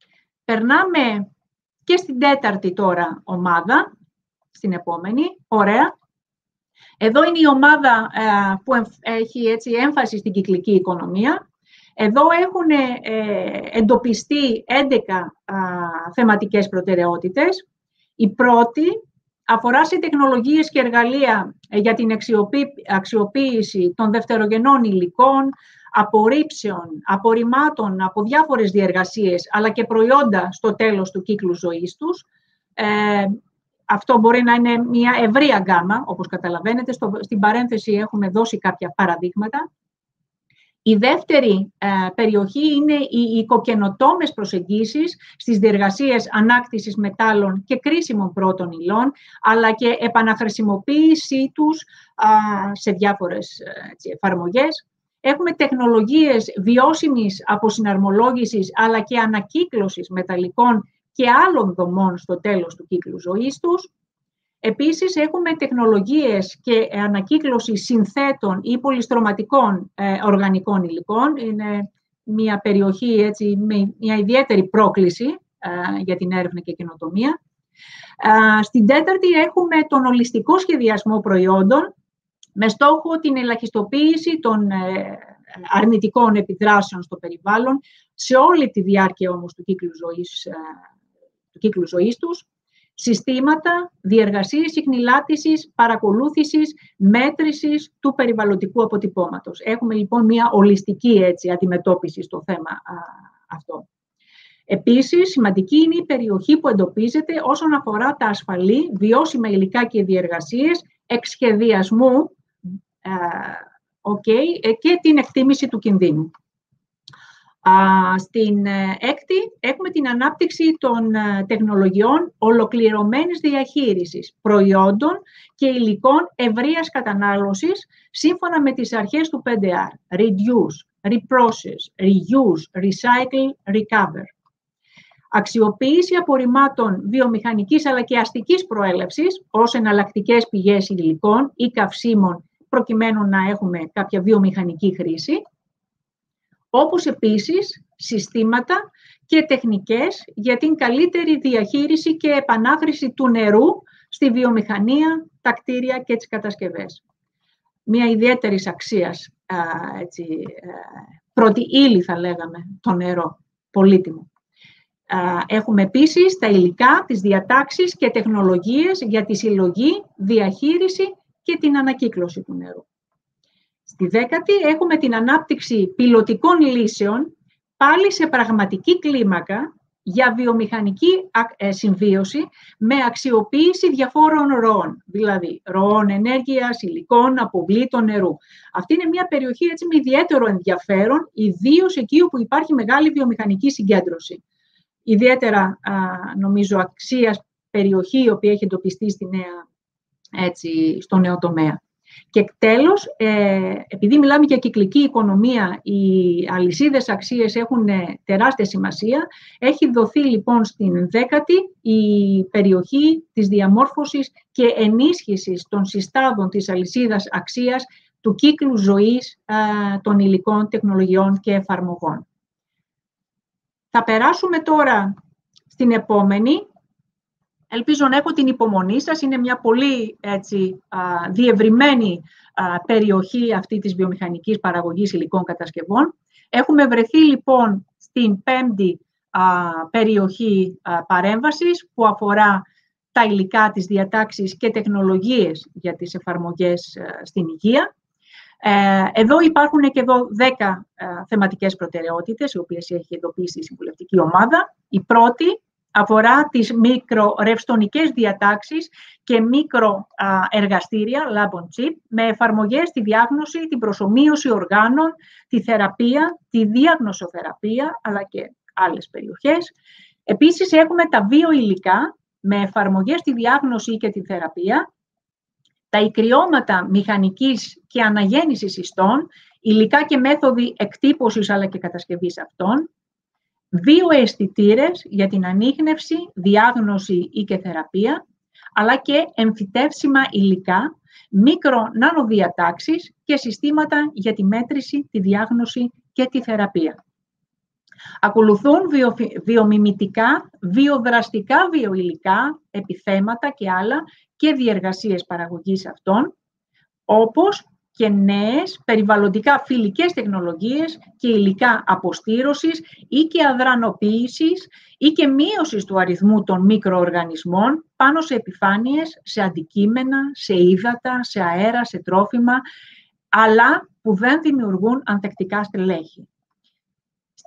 Περνάμε και στην τέταρτη τώρα ομάδα, στην επόμενη, ωραία. Εδώ είναι η ομάδα ε, που έχει έτσι, έμφαση στην κυκλική οικονομία. Εδώ έχουν ε, εντοπιστεί έντεκα ε, θεματικές προτεραιότητες. Η πρώτη αφορά σε τεχνολογίες και εργαλεία για την αξιοποίηση των δευτερογενών υλικών, απορρίψεων, απορριμμάτων από διάφορες διεργασίες, αλλά και προϊόντα στο τέλος του κύκλου ζωής τους. Ε, αυτό μπορεί να είναι μια ευρεία γκάμα, όπως καταλαβαίνετε. Στο, στην παρένθεση έχουμε δώσει κάποια παραδείγματα. Η δεύτερη ε, περιοχή είναι οι οικοκαινοτόμες προσεγγίσεις στις διεργασίες ανάκτησης μετάλλων και κρίσιμων πρώτων υλών, αλλά και επαναχρησιμοποίησή τους α, σε διάφορες έτσι, εφαρμογές. Έχουμε τεχνολογίες βιώσιμης αποσυναρμολόγησης, αλλά και ανακύκλωσης μεταλλικών και άλλων δομών στο τέλος του κύκλου ζωής τους. Επίσης, έχουμε τεχνολογίες και ανακύκλωση συνθέτων ή πολυστρωματικών ε, οργανικών υλικών. Είναι μια περιοχή έτσι, με μια ιδιαίτερη πρόκληση ε, για την έρευνα και καινοτομία. Ε, στην τέταρτη έχουμε τον ολιστικό σχεδιασμό προϊόντων με στόχο την ελαχιστοποίηση των ε, αρνητικών επιδράσεων στο περιβάλλον σε όλη τη διάρκεια όμως του κύκλου ζωής, ε, του κύκλου ζωής τους. Συστήματα, διεργασίες ιχνηλάτησης, παρακολούθησης, μέτρησης του περιβαλλοντικού αποτυπώματος. Έχουμε λοιπόν μια ολιστική έτσι, αντιμετώπιση στο θέμα α, αυτό. Επίσης, σημαντική είναι η περιοχή που εντοπίζεται όσον αφορά τα ασφαλή, βιώσιμα υλικά και διεργασίες, εξσχεδιασμού α, okay, και την εκτίμηση του κινδύνου. Στην έκτη έχουμε την ανάπτυξη των τεχνολογιών ολοκληρωμένης διαχείρισης προϊόντων και υλικών ευρείας κατανάλωσης σύμφωνα με τις αρχές του πέντε αρ. Reduce, Reprocess, Reuse, Recycle, Recover. Αξιοποίηση απορριμμάτων βιομηχανικής αλλά και αστικής προέλευσης ως εναλλακτικές πηγές υλικών ή καυσίμων προκειμένου να έχουμε κάποια βιομηχανική χρήση. Όπως επίσης συστήματα και τεχνικές για την καλύτερη διαχείριση και επανάχρηση του νερού στη βιομηχανία, τα κτίρια και τις κατασκευές. Μια ιδιαίτερης αξίας, α, έτσι, α, πρώτη ύλη θα λέγαμε, το νερό, πολύτιμο. Α, έχουμε επίσης τα υλικά, τις διατάξεις και τεχνολογίες για τη συλλογή, διαχείριση και την ανακύκλωση του νερού. Στη δέκατη έχουμε την ανάπτυξη πιλωτικών λύσεων, πάλι σε πραγματική κλίμακα, για βιομηχανική συμβίωση με αξιοποίηση διαφόρων ροών, δηλαδή ροών ενέργειας, υλικών, αποβλήτων νερού. Αυτή είναι μια περιοχή έτσι, με ιδιαίτερο ενδιαφέρον, ιδίως εκεί όπου υπάρχει μεγάλη βιομηχανική συγκέντρωση. Ιδιαίτερα, α, νομίζω, αξίας περιοχή, η οποία έχει εντοπιστεί στη νέα, έτσι, στο νέο τομέα. Και τέλος, ε, επειδή μιλάμε για κυκλική οικονομία, οι αλυσίδες αξίες έχουν τεράστια σημασία. Έχει δοθεί λοιπόν στην δέκατη η περιοχή της διαμόρφωσης και ενίσχυσης των συστάδων της αλυσίδας αξίας του κύκλου ζωής ε, των υλικών, τεχνολογιών και εφαρμογών. Θα περάσουμε τώρα στην επόμενη. Ελπίζω να έχω την υπομονή σας. Είναι μια πολύ έτσι, α, διευρυμένη α, περιοχή αυτή της βιομηχανικής παραγωγής υλικών κατασκευών. Έχουμε βρεθεί λοιπόν στην πέμπτη α, περιοχή α, παρέμβασης που αφορά τα υλικά, τις διατάξεις και τεχνολογίες για τις εφαρμογές α, στην υγεία. Ε, εδώ υπάρχουν και εδώ δέκα α, θεματικές προτεραιότητες, οι οποίες έχει εντοπίσει η συμβουλευτική ομάδα. Η πρώτη αφορά τις μικρορευστονικές διατάξεις και μικροεργαστήρια, lab on chip, με εφαρμογές στη διάγνωση, την προσομοίωση οργάνων, τη θεραπεία, τη διαγνωσοθεραπεία, αλλά και άλλες περιοχές. Επίσης, έχουμε τα βιοηλικά, με εφαρμογές στη διάγνωση και τη θεραπεία, τα ικριώματα μηχανικής και αναγέννησης ιστών, υλικά και μέθοδοι εκτύπωσης αλλά και κατασκευής αυτών, βιοαισθητήρες για την ανίχνευση, διάγνωση ή και θεραπεία, αλλά και εμφυτεύσιμα υλικά, μικρο-νανοδιατάξεις και συστήματα για τη μέτρηση, τη διάγνωση και τη θεραπεία. Ακολουθούν βιο, βιομιμητικά, βιοδραστικά βιοηλικά, επιθέματα και άλλα και διεργασίες παραγωγής αυτών, όπως και νέες περιβαλλοντικά φιλικές τεχνολογίες και υλικά αποστήρωσης ή και αδρανοποίησης ή και μείωσης του αριθμού των μικροοργανισμών πάνω σε επιφάνειες, σε αντικείμενα, σε ύδατα, σε αέρα, σε τρόφιμα, αλλά που δεν δημιουργούν ανθεκτικά στελέχη.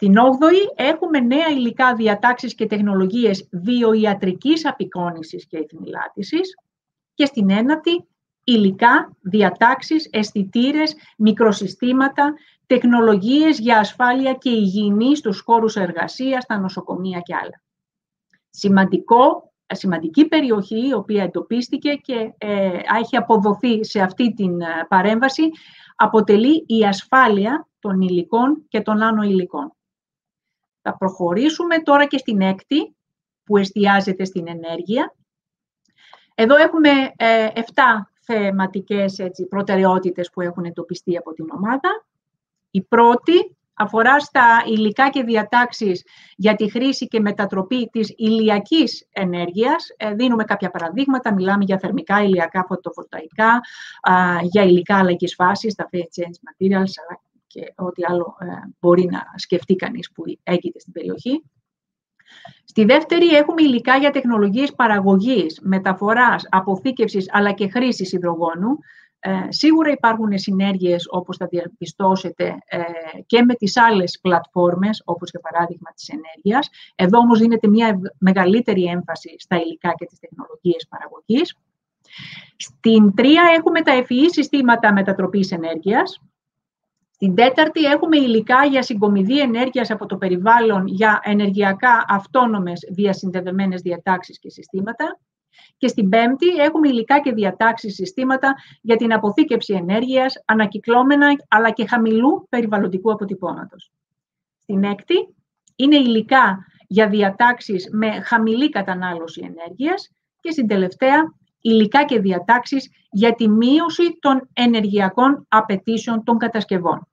Στην όγδοη έχουμε νέα υλικά, διατάξεις και τεχνολογίες βιοιατρικής απεικόνησης και ειθνηλάτησης. Και στην ένατη, υλικά, διατάξεις, αισθητήρες, μικροσυστήματα, τεχνολογίες για ασφάλεια και υγιεινή στους χώρους εργασίας, στα νοσοκομεία και άλλα. Σημαντικό, σημαντική περιοχή, η οποία εντοπίστηκε και ε, έχει αποδοθεί σε αυτή την παρέμβαση, αποτελεί η ασφάλεια των υλικών και των άνω υλικών. Θα προχωρήσουμε τώρα και στην έκτη, που εστιάζεται στην ενέργεια. Εδώ έχουμε ε, εφτά θεματικές έτσι, προτεραιότητες που έχουν εντοπιστεί από την ομάδα. Η πρώτη αφορά στα υλικά και διατάξεις για τη χρήση και μετατροπή της ηλιακής ενέργειας. Ε, δίνουμε κάποια παραδείγματα, μιλάμε για θερμικά, ηλιακά, φωτοβολταϊκά, α, για υλικά αλλαγής φάσης, τα phase change materials, αλλά και ό,τι άλλο ε, μπορεί να σκεφτεί κανείς που έγκυται στην περιοχή. Στη δεύτερη έχουμε υλικά για τεχνολογίες παραγωγής, μεταφοράς, αποθήκευσης αλλά και χρήσης υδρογόνου. Ε, σίγουρα υπάρχουν συνέργειες, όπως θα διαπιστώσετε, ε, και με τις άλλες πλατφόρμες, όπως για παράδειγμα της ενέργειας. Εδώ όμως δίνεται μια μεγαλύτερη έμφαση στα υλικά και τις τεχνολογίες παραγωγής. Στην τρία έχουμε τα ευφυή συστήματα μετατροπής ενέργειας. Στην τέταρτη έχουμε υλικά για συγκομιδή ενέργειας από το περιβάλλον για ενεργειακά αυτόνομες διασυνδεδεμένες διατάξεις και συστήματα. Και στην πέμπτη έχουμε υλικά και διατάξεις συστήματα για την αποθήκευση ενέργειας, ανακυκλώμενα αλλά και χαμηλού περιβαλλοντικού αποτυπώματος. Στην έκτη είναι υλικά για διατάξεις με χαμηλή κατανάλωση ενέργειας και στην τελευταία υλικά και διατάξεις για τη μείωση των ενεργειακών απαιτήσεων των κατασκευών.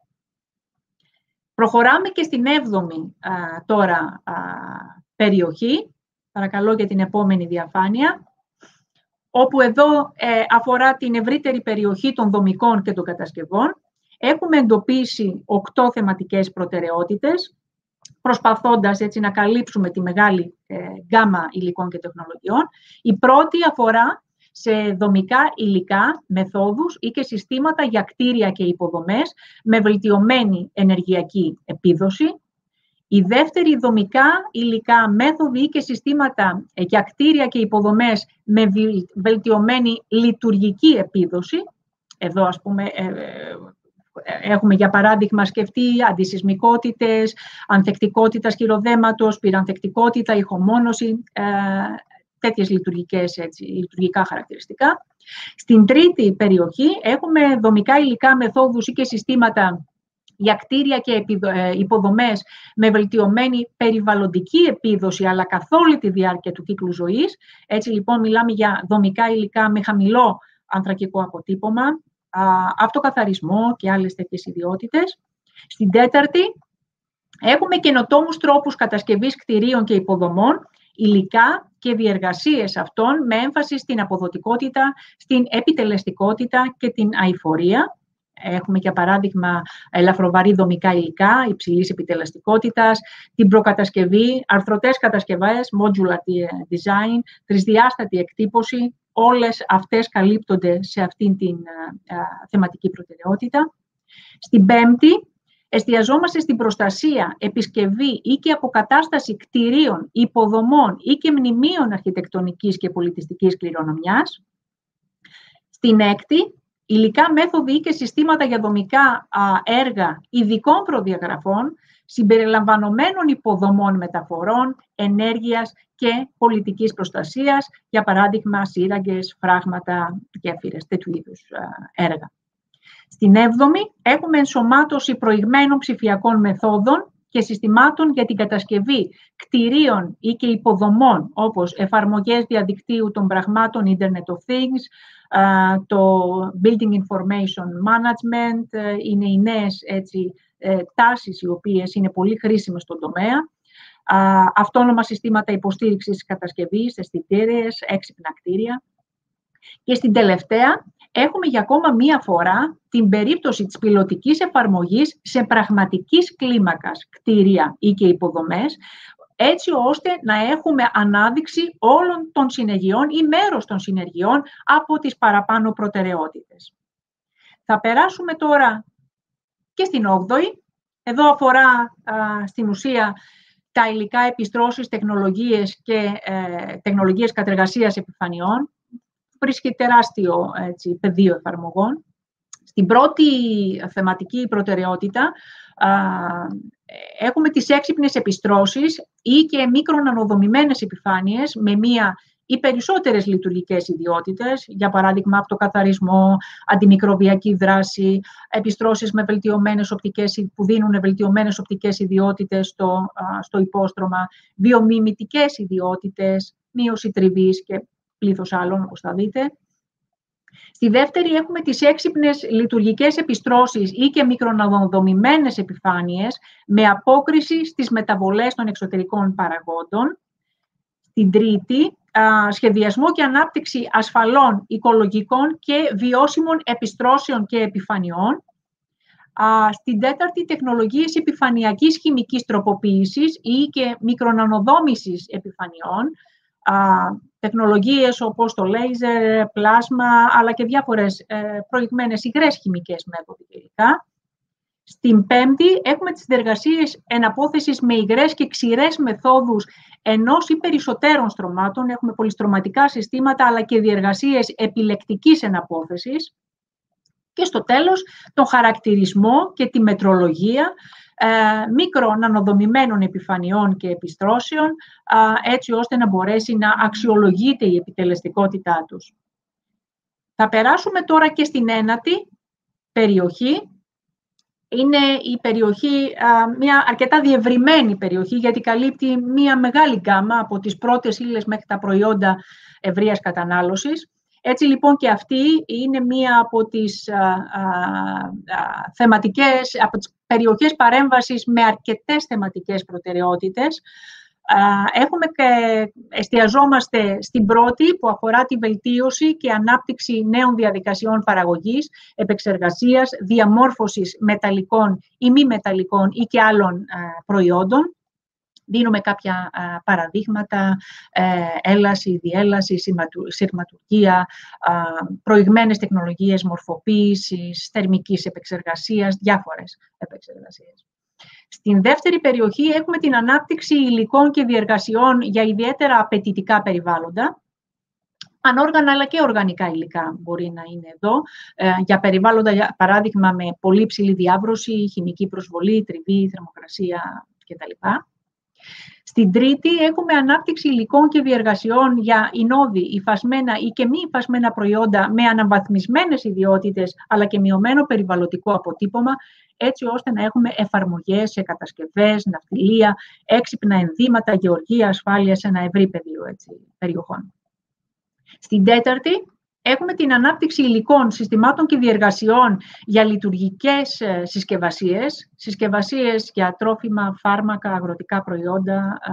Προχωράμε και στην έβδομη α, τώρα α, περιοχή, παρακαλώ για την επόμενη διαφάνεια, όπου εδώ ε, αφορά την ευρύτερη περιοχή των δομικών και των κατασκευών. Έχουμε εντοπίσει οκτώ θεματικές προτεραιότητες, προσπαθώντας έτσι να καλύψουμε τη μεγάλη ε, γκάμα υλικών και τεχνολογιών. Η πρώτη αφορά σε δομικά υλικά, μεθόδους ή και συστήματα για κτίρια και υποδομές με βελτιωμένη ενεργειακή επίδοση. Η δεύτερη, δομικά υλικά, μέθοδοι ή και συστήματα για κτίρια και υποδομές με βελτιωμένη λειτουργική επίδοση. Εδώ, ας πούμε, έχουμε για παράδειγμα σκεφτεί αντισυσμικότητες, ανθεκτικότητα σκυροδέματος, πυρανθεκτικότητα, ηχομόνωση, τέτοιες λειτουργικές, έτσι, λειτουργικά χαρακτηριστικά. Στην τρίτη περιοχή έχουμε δομικά υλικά, μεθόδους ή και συστήματα για κτίρια και υποδομές με βελτιωμένη περιβαλλοντική επίδοση, αλλά καθ' όλη τη διάρκεια του κύκλου ζωής. Έτσι λοιπόν μιλάμε για δομικά υλικά με χαμηλό ανθρακικό αποτύπωμα, αυτοκαθαρισμό και άλλες τέτοιες ιδιότητες. Στην τέταρτη έχουμε καινοτόμους τρόπους κατασκευής κτιρίων και υποδομών, υλικά και διεργασίες αυτών με έμφαση στην αποδοτικότητα, στην επιτελεστικότητα και την αειφορία. Έχουμε για παράδειγμα ελαφροβαρύ δομικά υλικά υψηλής επιτελεστικότητας, την προκατασκευή, αρθρωτές κατασκευές, modular design, τρισδιάστατη εκτύπωση. Όλες αυτές καλύπτονται σε αυτήν την α, α, θεματική προτεραιότητα. Στην πέμπτη, εστιαζόμαστε στην προστασία, επισκευή ή και αποκατάσταση κτηρίων, υποδομών ή και μνημείων αρχιτεκτονικής και πολιτιστικής κληρονομιάς. Στην έκτη, υλικά, μέθοδοι ή και συστήματα για δομικά α, έργα ειδικών προδιαγραφών, συμπεριλαμβανομένων υποδομών μεταφορών, ενέργειας και πολιτικής προστασίας, για παράδειγμα σύραγγες, φράγματα, γέφυρες, τέτοιου είδους α, έργα. Στην έβδομη έχουμε ενσωμάτωση προηγμένων ψηφιακών μεθόδων και συστημάτων για την κατασκευή κτηρίων ή και υποδομών, όπως εφαρμογές διαδικτύου των πραγμάτων, Internet of Things, το Building Information Management, είναι οι νέες έτσι, τάσεις οι οποίες είναι πολύ χρήσιμες στον τομέα. Αυτόνομα συστήματα υποστήριξης κατασκευής, αισθητήρες, έξυπνα κτίρια. Και στην τελευταία έχουμε για ακόμα μία φορά την περίπτωση της πιλωτικής εφαρμογής σε πραγματικής κλίμακας κτίρια ή και υποδομές, έτσι ώστε να έχουμε ανάδειξη όλων των συνεργειών ή μέρος των συνεργειών από τις παραπάνω προτεραιότητες. Θα περάσουμε τώρα και στην όγδοη. Εδώ αφορά α, στην ουσία τα υλικά επιστρώσεις, τεχνολογίες και ε, τεχνολογίες κατεργασίας επιφανειών. Βρίσκει τεράστιο έτσι, πεδίο εφαρμογών. Στην πρώτη θεματική προτεραιότητα α, έχουμε τις έξυπνες επιστρώσεις ή και μικρονανοδομημένες επιφάνειες με μία ή περισσότερες λειτουργικές ιδιότητες, για παράδειγμα αυτοκαθαρισμό, αντιμικροβιακή δράση, επιστρώσεις με βελτιωμένες οπτικές, που δίνουν βελτιωμένες οπτικές ιδιότητες στο, στο υπόστρωμα, βιομιμητικές ιδιότητες, μείωση τριβής και πλήθος άλλων, όπως θα δείτε. Στη δεύτερη έχουμε τις έξυπνες λειτουργικές επιστρώσεις ή και μικροναδοδομημένες επιφάνειες με απόκριση στις μεταβολές των εξωτερικών παραγόντων. Στην τρίτη, σχεδιασμό και ανάπτυξη ασφαλών, οικολογικών και βιώσιμων επιστρώσεων και επιφανειών. Στην τέταρτη, τεχνολογίες επιφανειακής χημικής τροποποίησης ή και μικρονανοδόμησης επιφανειών. Τεχνολογίες όπως το λέιζερ, πλάσμα, αλλά και διάφορες προηγμένες υγρές χημικές μέθοδοι υλικά. Στην πέμπτη, έχουμε τις διεργασίες εναπόθεσης με υγρές και ξηρές μεθόδους ενός ή περισσότερων στρωμάτων. Έχουμε πολυστρωματικά συστήματα, αλλά και διεργασίες επιλεκτικής εναπόθεσης. Και στο τέλος, τον χαρακτηρισμό και τη μετρολογία ε, μικρονανοδομημένων επιφανειών και επιστρώσεων, ε, έτσι ώστε να μπορέσει να αξιολογείται η επιτελεστικότητά τους. Θα περάσουμε τώρα και στην ένατη περιοχή. Είναι η περιοχή, μια αρκετά διευρυμένη περιοχή, γιατί καλύπτει μια μεγάλη γκάμα από τις πρώτες ύλες μέχρι τα προϊόντα ευρείας κατανάλωσης. Έτσι λοιπόν και αυτή είναι μία από τις α, α, α, θεματικές, από τις περιοχές παρέμβασης με αρκετές θεματικές προτεραιότητες. Έχουμε και εστιαζόμαστε στην πρώτη που αφορά τη βελτίωση και ανάπτυξη νέων διαδικασιών παραγωγής, επεξεργασίας, διαμόρφωσης μεταλλικών ή μη μεταλλικών ή και άλλων προϊόντων. Δίνουμε κάποια παραδείγματα, έλαση, διέλαση, σειρματουργία, προηγμένες τεχνολογίες μορφοποίησης, θερμικής επεξεργασίας, διάφορες επεξεργασίες. Στην δεύτερη περιοχή έχουμε την ανάπτυξη υλικών και διεργασιών για ιδιαίτερα απαιτητικά περιβάλλοντα. Ανόργανα αλλά και οργανικά υλικά μπορεί να είναι εδώ, για περιβάλλοντα, για παράδειγμα, με πολύ ψηλή διάβρωση, χημική προσβολή, τριβή, θερμοκρασία κτλ. Στην τρίτη έχουμε ανάπτυξη υλικών και διεργασιών για ινώδη, υφασμένα ή και μη υφασμένα προϊόντα με αναβαθμισμένες ιδιότητες αλλά και μειωμένο περιβαλλοντικό αποτύπωμα, έτσι ώστε να έχουμε εφαρμογές σε κατασκευές, ναυτιλία, έξυπνα ενδύματα, γεωργία, ασφάλεια σε ένα ευρύ πεδίο έτσι, περιοχών. Στην τέταρτη έχουμε την ανάπτυξη υλικών, συστημάτων και διεργασιών για λειτουργικές συσκευασίες, συσκευασίες για τρόφιμα, φάρμακα, αγροτικά προϊόντα, α,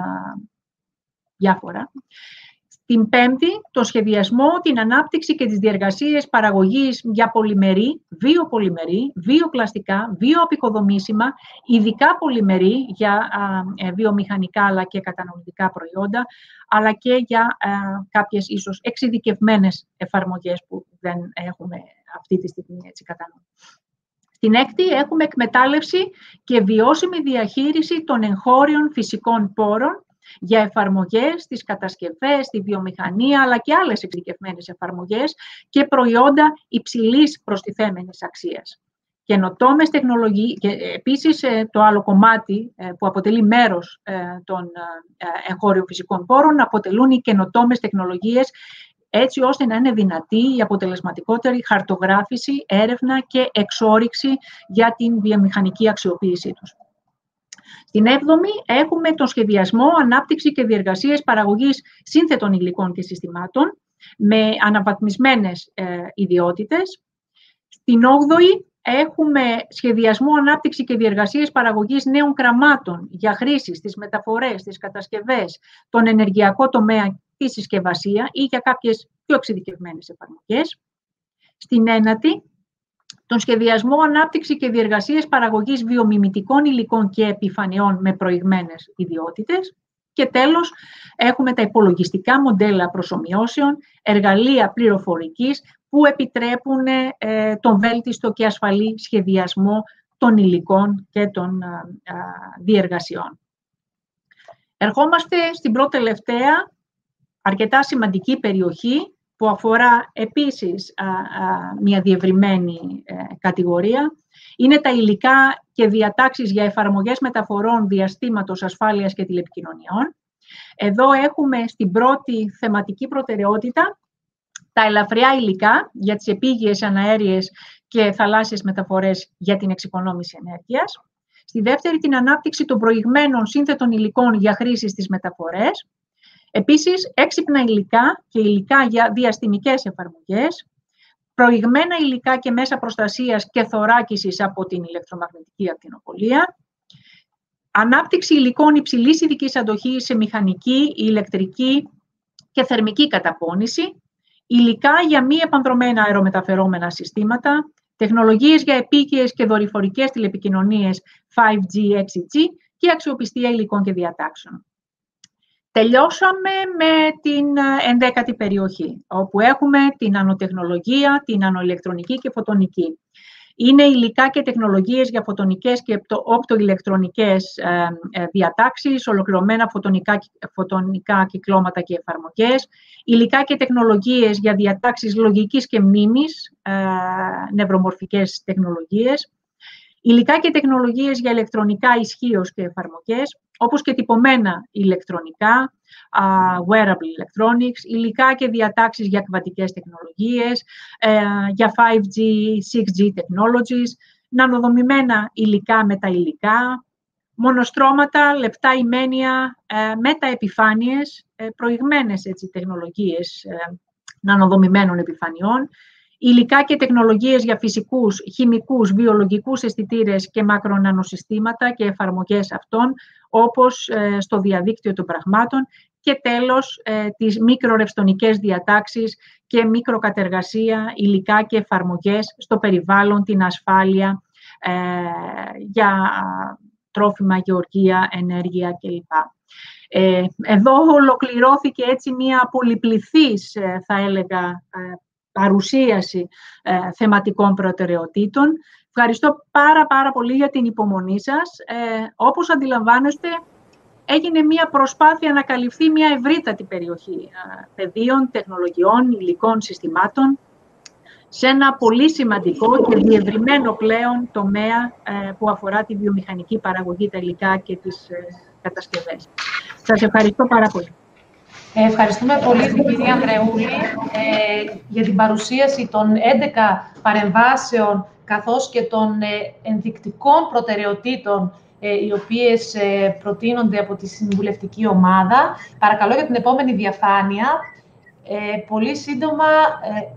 διάφορα. Την πέμπτη, το σχεδιασμό, την ανάπτυξη και τις διεργασίες παραγωγής για πολυμερή, βιοπολυμερή, βιοπλαστικά, βιοαπικοδομήσιμα, ειδικά πολυμερή για α, ε, βιομηχανικά αλλά και κατανοητικά προϊόντα, αλλά και για α, κάποιες ίσως εξειδικευμένες εφαρμογές που δεν έχουμε αυτή τη στιγμή έτσι κατά νου. Στην έκτη έχουμε εκμετάλλευση και βιώσιμη διαχείριση των εγχώριων φυσικών πόρων για εφαρμογές στις κατασκευές, στη βιομηχανία, αλλά και άλλες εξειδικευμένες εφαρμογές και προϊόντα υψηλής προστιθέμενης αξίας. Καινοτόμες τεχνολογίες, και επίσης το άλλο κομμάτι που αποτελεί μέρος των εγχώριων φυσικών πόρων, αποτελούν οι καινοτόμες τεχνολογίες, έτσι ώστε να είναι δυνατή η αποτελεσματικότερη χαρτογράφηση, έρευνα και εξόρυξη για την βιομηχανική αξιοποίησή τους. Στην έβδομη έχουμε τον σχεδιασμό, ανάπτυξη και διεργασίες παραγωγής σύνθετων υλικών και συστημάτων με αναβαθμισμένες ε, ιδιότητες. Στην όγδοη έχουμε σχεδιασμό, ανάπτυξη και διεργασίες παραγωγής νέων κραμμάτων για χρήση στις μεταφορές, στις κατασκευές, τον ενεργειακό τομέα, τη συσκευασία ή για κάποιες πιο εξειδικευμένες εφαρμογές. Στην ένατη, τον σχεδιασμό, ανάπτυξη και διεργασίες παραγωγής βιομιμητικών υλικών και επιφανειών με προηγμένες ιδιότητες. Και τέλος, έχουμε τα υπολογιστικά μοντέλα προσομοιώσεων, εργαλεία πληροφορικής που επιτρέπουν ε, τον βέλτιστο και ασφαλή σχεδιασμό των υλικών και των διεργασιών. Ερχόμαστε στην πρώτη τελευταία, αρκετά σημαντική περιοχή, που αφορά επίσης α, α, μια διευρυμένη ε, κατηγορία. Είναι τα υλικά και διατάξεις για εφαρμογές μεταφορών διαστήματος, ασφάλειας και τηλεπικοινωνιών. Εδώ έχουμε στην πρώτη θεματική προτεραιότητα τα ελαφριά υλικά για τις επίγειες, αναέριες και θαλάσσιες μεταφορές για την εξοικονόμηση ενέργειας. Στη δεύτερη, την ανάπτυξη των προηγμένων σύνθετων υλικών για χρήση στις μεταφορές. Επίσης, έξυπνα υλικά και υλικά για διαστημικές εφαρμογές, προηγμένα υλικά και μέσα προστασίας και θωράκισης από την ηλεκτρομαγνητική ακτινοβολία, ανάπτυξη υλικών υψηλής ειδικής αντοχής σε μηχανική, ηλεκτρική και θερμική καταπώνηση, υλικά για μη επανδρομένα αερομεταφερόμενα συστήματα, τεχνολογίες για επίκαιες και δορυφορικές τηλεπικοινωνίες φάιβ τζι, έξι τζι και αξιοπιστία υλικών και διατάξεων. Τελειώσαμε με την ενδέκατη περιοχή, όπου έχουμε την νανοτεχνολογία, την νανοηλεκτρονική και φωτονική. Είναι υλικά και τεχνολογίες για φωτονικές και οπτοηλεκτρονικές διατάξεις, ολοκληρωμένα φωτονικά, φωτονικά κυκλώματα και εφαρμογές, υλικά και τεχνολογίες για διατάξεις λογικής και μνήμης, νευρομορφικές τεχνολογίες, υλικά και τεχνολογίες για ηλεκτρονικά ισχύος και εφαρμογές, όπως και τυπωμένα ηλεκτρονικά, uh, wearable electronics, υλικά και διατάξεις για κβαντικές τεχνολογίες, uh, για φάιβ τζι, σιξ τζι technologies, νανοδομημένα υλικά με τα υλικά, μονοστρώματα, λεπτά ημένια, uh, μεταεπιφάνειες, uh, προηγμένες έτσι, τεχνολογίες uh, νανοδομημένων επιφανειών, υλικά και τεχνολογίες για φυσικούς, χημικούς, βιολογικούς αισθητήρες και μακρονανοσυστήματα και εφαρμογές αυτών, όπως ε, στο διαδίκτυο των πραγμάτων και τέλος ε, τις μικρορευστονικές διατάξεις και μικροκατεργασία, υλικά και εφαρμογές στο περιβάλλον, την ασφάλεια ε, για τρόφιμα, γεωργία, ενέργεια κλπ. Ε, εδώ ολοκληρώθηκε έτσι μια πολυπληθής, ε, θα έλεγα, ε, παρουσίαση ε, θεματικών προτεραιοτήτων. Ευχαριστώ πάρα πάρα πολύ για την υπομονή σας. Ε, όπως αντιλαμβάνεστε, έγινε μια προσπάθεια να καλυφθεί μια ευρύτατη περιοχή ε, πεδίων, τεχνολογιών, υλικών συστημάτων σε ένα πολύ σημαντικό και διευρυμένο πλέον τομέα ε, που αφορά τη βιομηχανική παραγωγή, τα υλικά και τις ε, κατασκευές. Σας ευχαριστώ πάρα πολύ. Ευχαριστούμε πολύ την κυρία Ανδρεούλη ε, για την παρουσίαση των έντεκα παρεμβάσεων καθώς και των ε, ενδεικτικών προτεραιοτήτων ε, οι οποίες ε, προτείνονται από τη συμβουλευτική ομάδα. Παρακαλώ για την επόμενη διαφάνεια. Ε, πολύ σύντομα ε,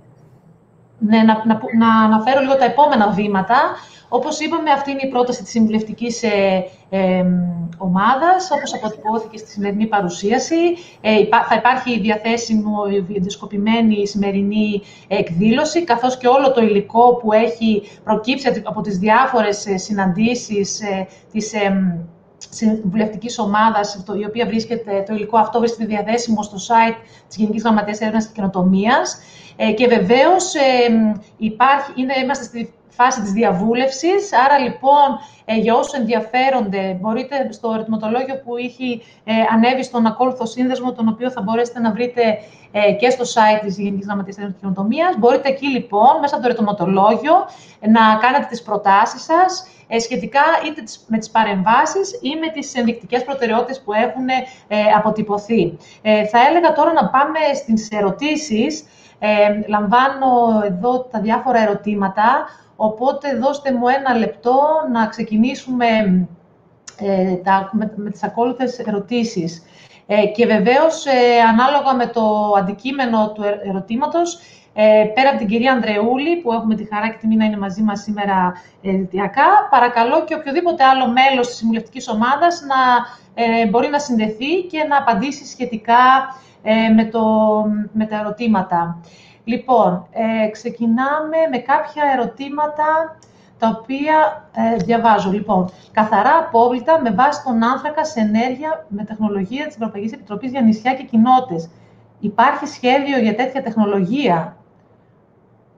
ναι, να, να, να αναφέρω λίγο τα επόμενα βήματα. Όπως είπαμε, αυτή είναι η πρόταση της συμβουλευτικής ε, ε, ομάδας, όπως αποτυπώθηκε στη σημερινή παρουσίαση. Ε, θα υπάρχει διαθέσιμο διασκοπημένη σημερινή εκδήλωση, καθώς και όλο το υλικό που έχει προκύψει από τις διάφορες συναντήσεις ε, της ε, συμβουλευτικής ομάδας, το, η οποία βρίσκεται, το υλικό αυτό βρίσκεται διαθέσιμο στο site της Γενικής Γραμματείας Έρευνας και Καινοτομίας. Ε, και βεβαίως ε, υπάρχει, είναι, είμαστε στη φάση της διαβούλευσης, άρα λοιπόν ε, για όσους ενδιαφέρονται μπορείτε στο ερωτηματολόγιο που έχει ε, ανέβει στον ακόλουθο σύνδεσμο, τον οποίο θα μπορέσετε να βρείτε ε, και στο site της Γενικής Γραμματείας Έρευνας και Καινοτομίας. Μπορείτε εκεί λοιπόν μέσα από το ερωτηματολόγιο να κάνετε τις προτάσεις σας ε, σχετικά είτε με τις παρεμβάσεις ή με τις ενδεικτικές προτεραιότητες που έχουν ε, αποτυπωθεί. Ε, θα έλεγα τώρα να πάμε στις ερωτήσεις. Ε, λαμβάνω εδώ τα διάφορα ερωτήματα, οπότε δώστε μου ένα λεπτό να ξεκινήσουμε ε, τα, με, με τις ακόλουθες ερωτήσεις. Ε, και βεβαίως, ε, ανάλογα με το αντικείμενο του ερωτήματος, ε, πέρα από την κυρία Ανδρεούλη, που έχουμε τη χαρά και τιμή να είναι μαζί μας σήμερα ε, δικτυακά, παρακαλώ και οποιοδήποτε άλλο μέλος της συμβουλευτικής ομάδας να ε, μπορεί να συνδεθεί και να απαντήσει σχετικά ε, με, το, με τα ερωτήματα. Λοιπόν, ε, ξεκινάμε με κάποια ερωτήματα τα οποία ε, διαβάζω. Λοιπόν, καθαρά απόβλητα με βάση τον άνθρακα σε ενέργεια με τεχνολογία της Ευρωπαϊκής Επιτροπής για νησιά και κοινότητες. Υπάρχει σχέδιο για τέτοια τεχνολογία?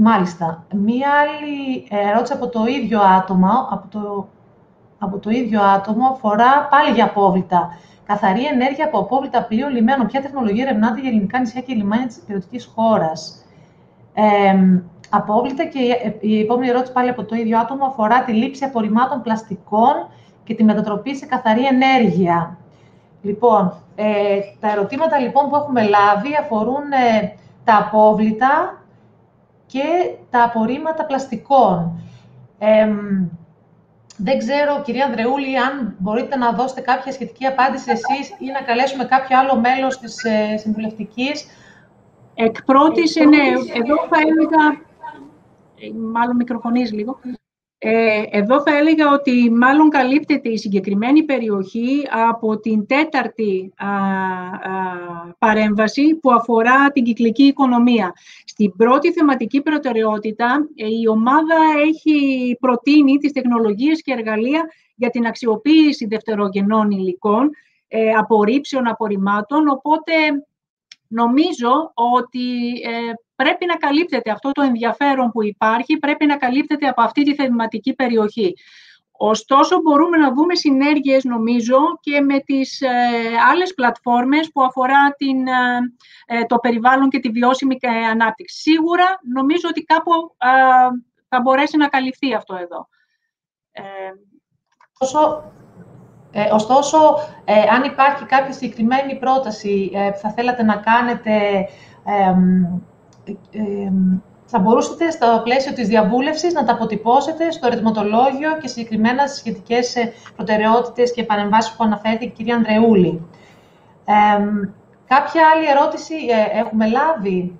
Μάλιστα. Μία άλλη ερώτηση από το ίδιο άτομο, από το, από το ίδιο άτομο αφορά πάλι για απόβλητα. Καθαρή ενέργεια από απόβλητα πλοίων λιμένων. Ποια τεχνολογία ερευνάται για ελληνικά νησιά και λιμάνια της υπηρετικής χώρας? Ε, απόβλητα, και η επόμενη ερώτηση πάλι από το ίδιο άτομο αφορά τη λήψη απορριμμάτων πλαστικών και τη μετατροπή σε καθαρή ενέργεια. Λοιπόν, ε, τα ερωτήματα λοιπόν που έχουμε λάβει αφορούν ε, τα απόβλητα και τα απορρίμματα πλαστικών. Ε, δεν ξέρω, κυρία Ανδρεούλη, αν μπορείτε να δώσετε κάποια σχετική απάντηση εσείς ή να καλέσουμε κάποιο άλλο μέλος της ε, συμβουλευτικής. Εκ πρώτης, ναι, εδώ θα έλεγα, μάλλον μικροφωνείς λίγο, ε, εδώ θα έλεγα ότι μάλλον καλύπτεται η συγκεκριμένη περιοχή από την τέταρτη α, α, παρέμβαση που αφορά την κυκλική οικονομία. Στην πρώτη θεματική προτεραιότητα, η ομάδα έχει προτείνει τις τεχνολογίες και εργαλεία για την αξιοποίηση δευτερογενών υλικών, ε, απορρίψεων, απορριμμάτων, οπότε νομίζω ότι ε, πρέπει να καλύπτεται αυτό το ενδιαφέρον που υπάρχει, πρέπει να καλύπτεται από αυτή τη θεματική περιοχή. Ωστόσο, μπορούμε να δούμε συνέργειες, νομίζω, και με τις ε, άλλες πλατφόρμες που αφορά την, ε, το περιβάλλον και τη βιώσιμη ανάπτυξη. Σίγουρα, νομίζω ότι κάπου ε, θα μπορέσει να καλυφθεί αυτό εδώ. Ε, Όσο... Ε, ωστόσο, ε, αν υπάρχει κάποια συγκεκριμένη πρόταση ε, που θα θέλατε να κάνετε, ε, ε, θα μπορούσατε στο πλαίσιο της διαβούλευσης να τα αποτυπώσετε στο ερωτηματολόγιο και συγκεκριμένα στις σχετικές προτεραιότητες και παρεμβάσεις που αναφέρθηκε η κυρία Ανδρεούλη. Ε, κάποια άλλη ερώτηση ε, έχουμε λάβει?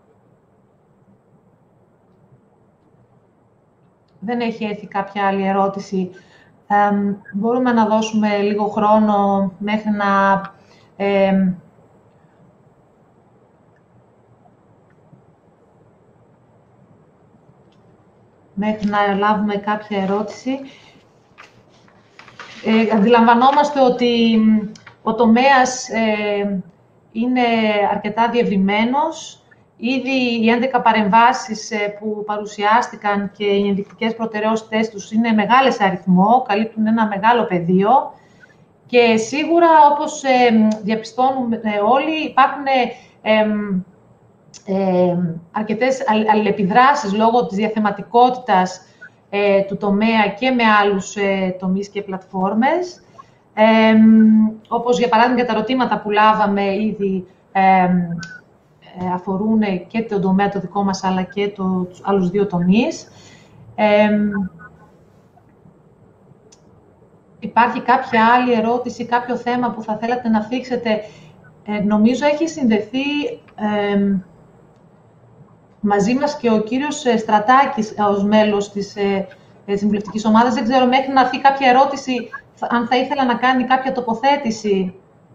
Δεν έχει έρθει κάποια άλλη ερώτηση. Ε, μπορούμε να δώσουμε λίγο χρόνο μέχρι να ε, μέχρι να λάβουμε κάποια ερώτηση. Ε, αντιλαμβανόμαστε ότι ο τομέας ε, είναι αρκετά διευρυμένος. Ήδη οι έντεκα παρεμβάσεις που παρουσιάστηκαν και οι ενδεικτικές προτεραιότητες τους είναι μεγάλες σε αριθμό, καλύπτουν ένα μεγάλο πεδίο και σίγουρα, όπως διαπιστώνουμε όλοι, υπάρχουν ε, ε, αρκετές αλληλεπιδράσεις λόγω της διαθεματικότητας ε, του τομέα και με άλλους ε, τομείς και πλατφόρμες. Ε, όπως για παράδειγμα για τα ερωτήματα που λάβαμε ήδη, ε, αφορούν και τον τομέα το δικό μας, αλλά και το, τους άλλους δύο τομείς. Ε, υπάρχει κάποια άλλη ερώτηση, κάποιο θέμα που θα θέλατε να θίξετε? Ε, νομίζω έχει συνδεθεί ε, μαζί μας και ο κύριος Στρατάκης ως μέλος της ε, συμβουλευτικής ομάδας. Δεν ξέρω, μέχρι να έρθει κάποια ερώτηση, αν θα ήθελα να κάνει κάποια τοποθέτηση.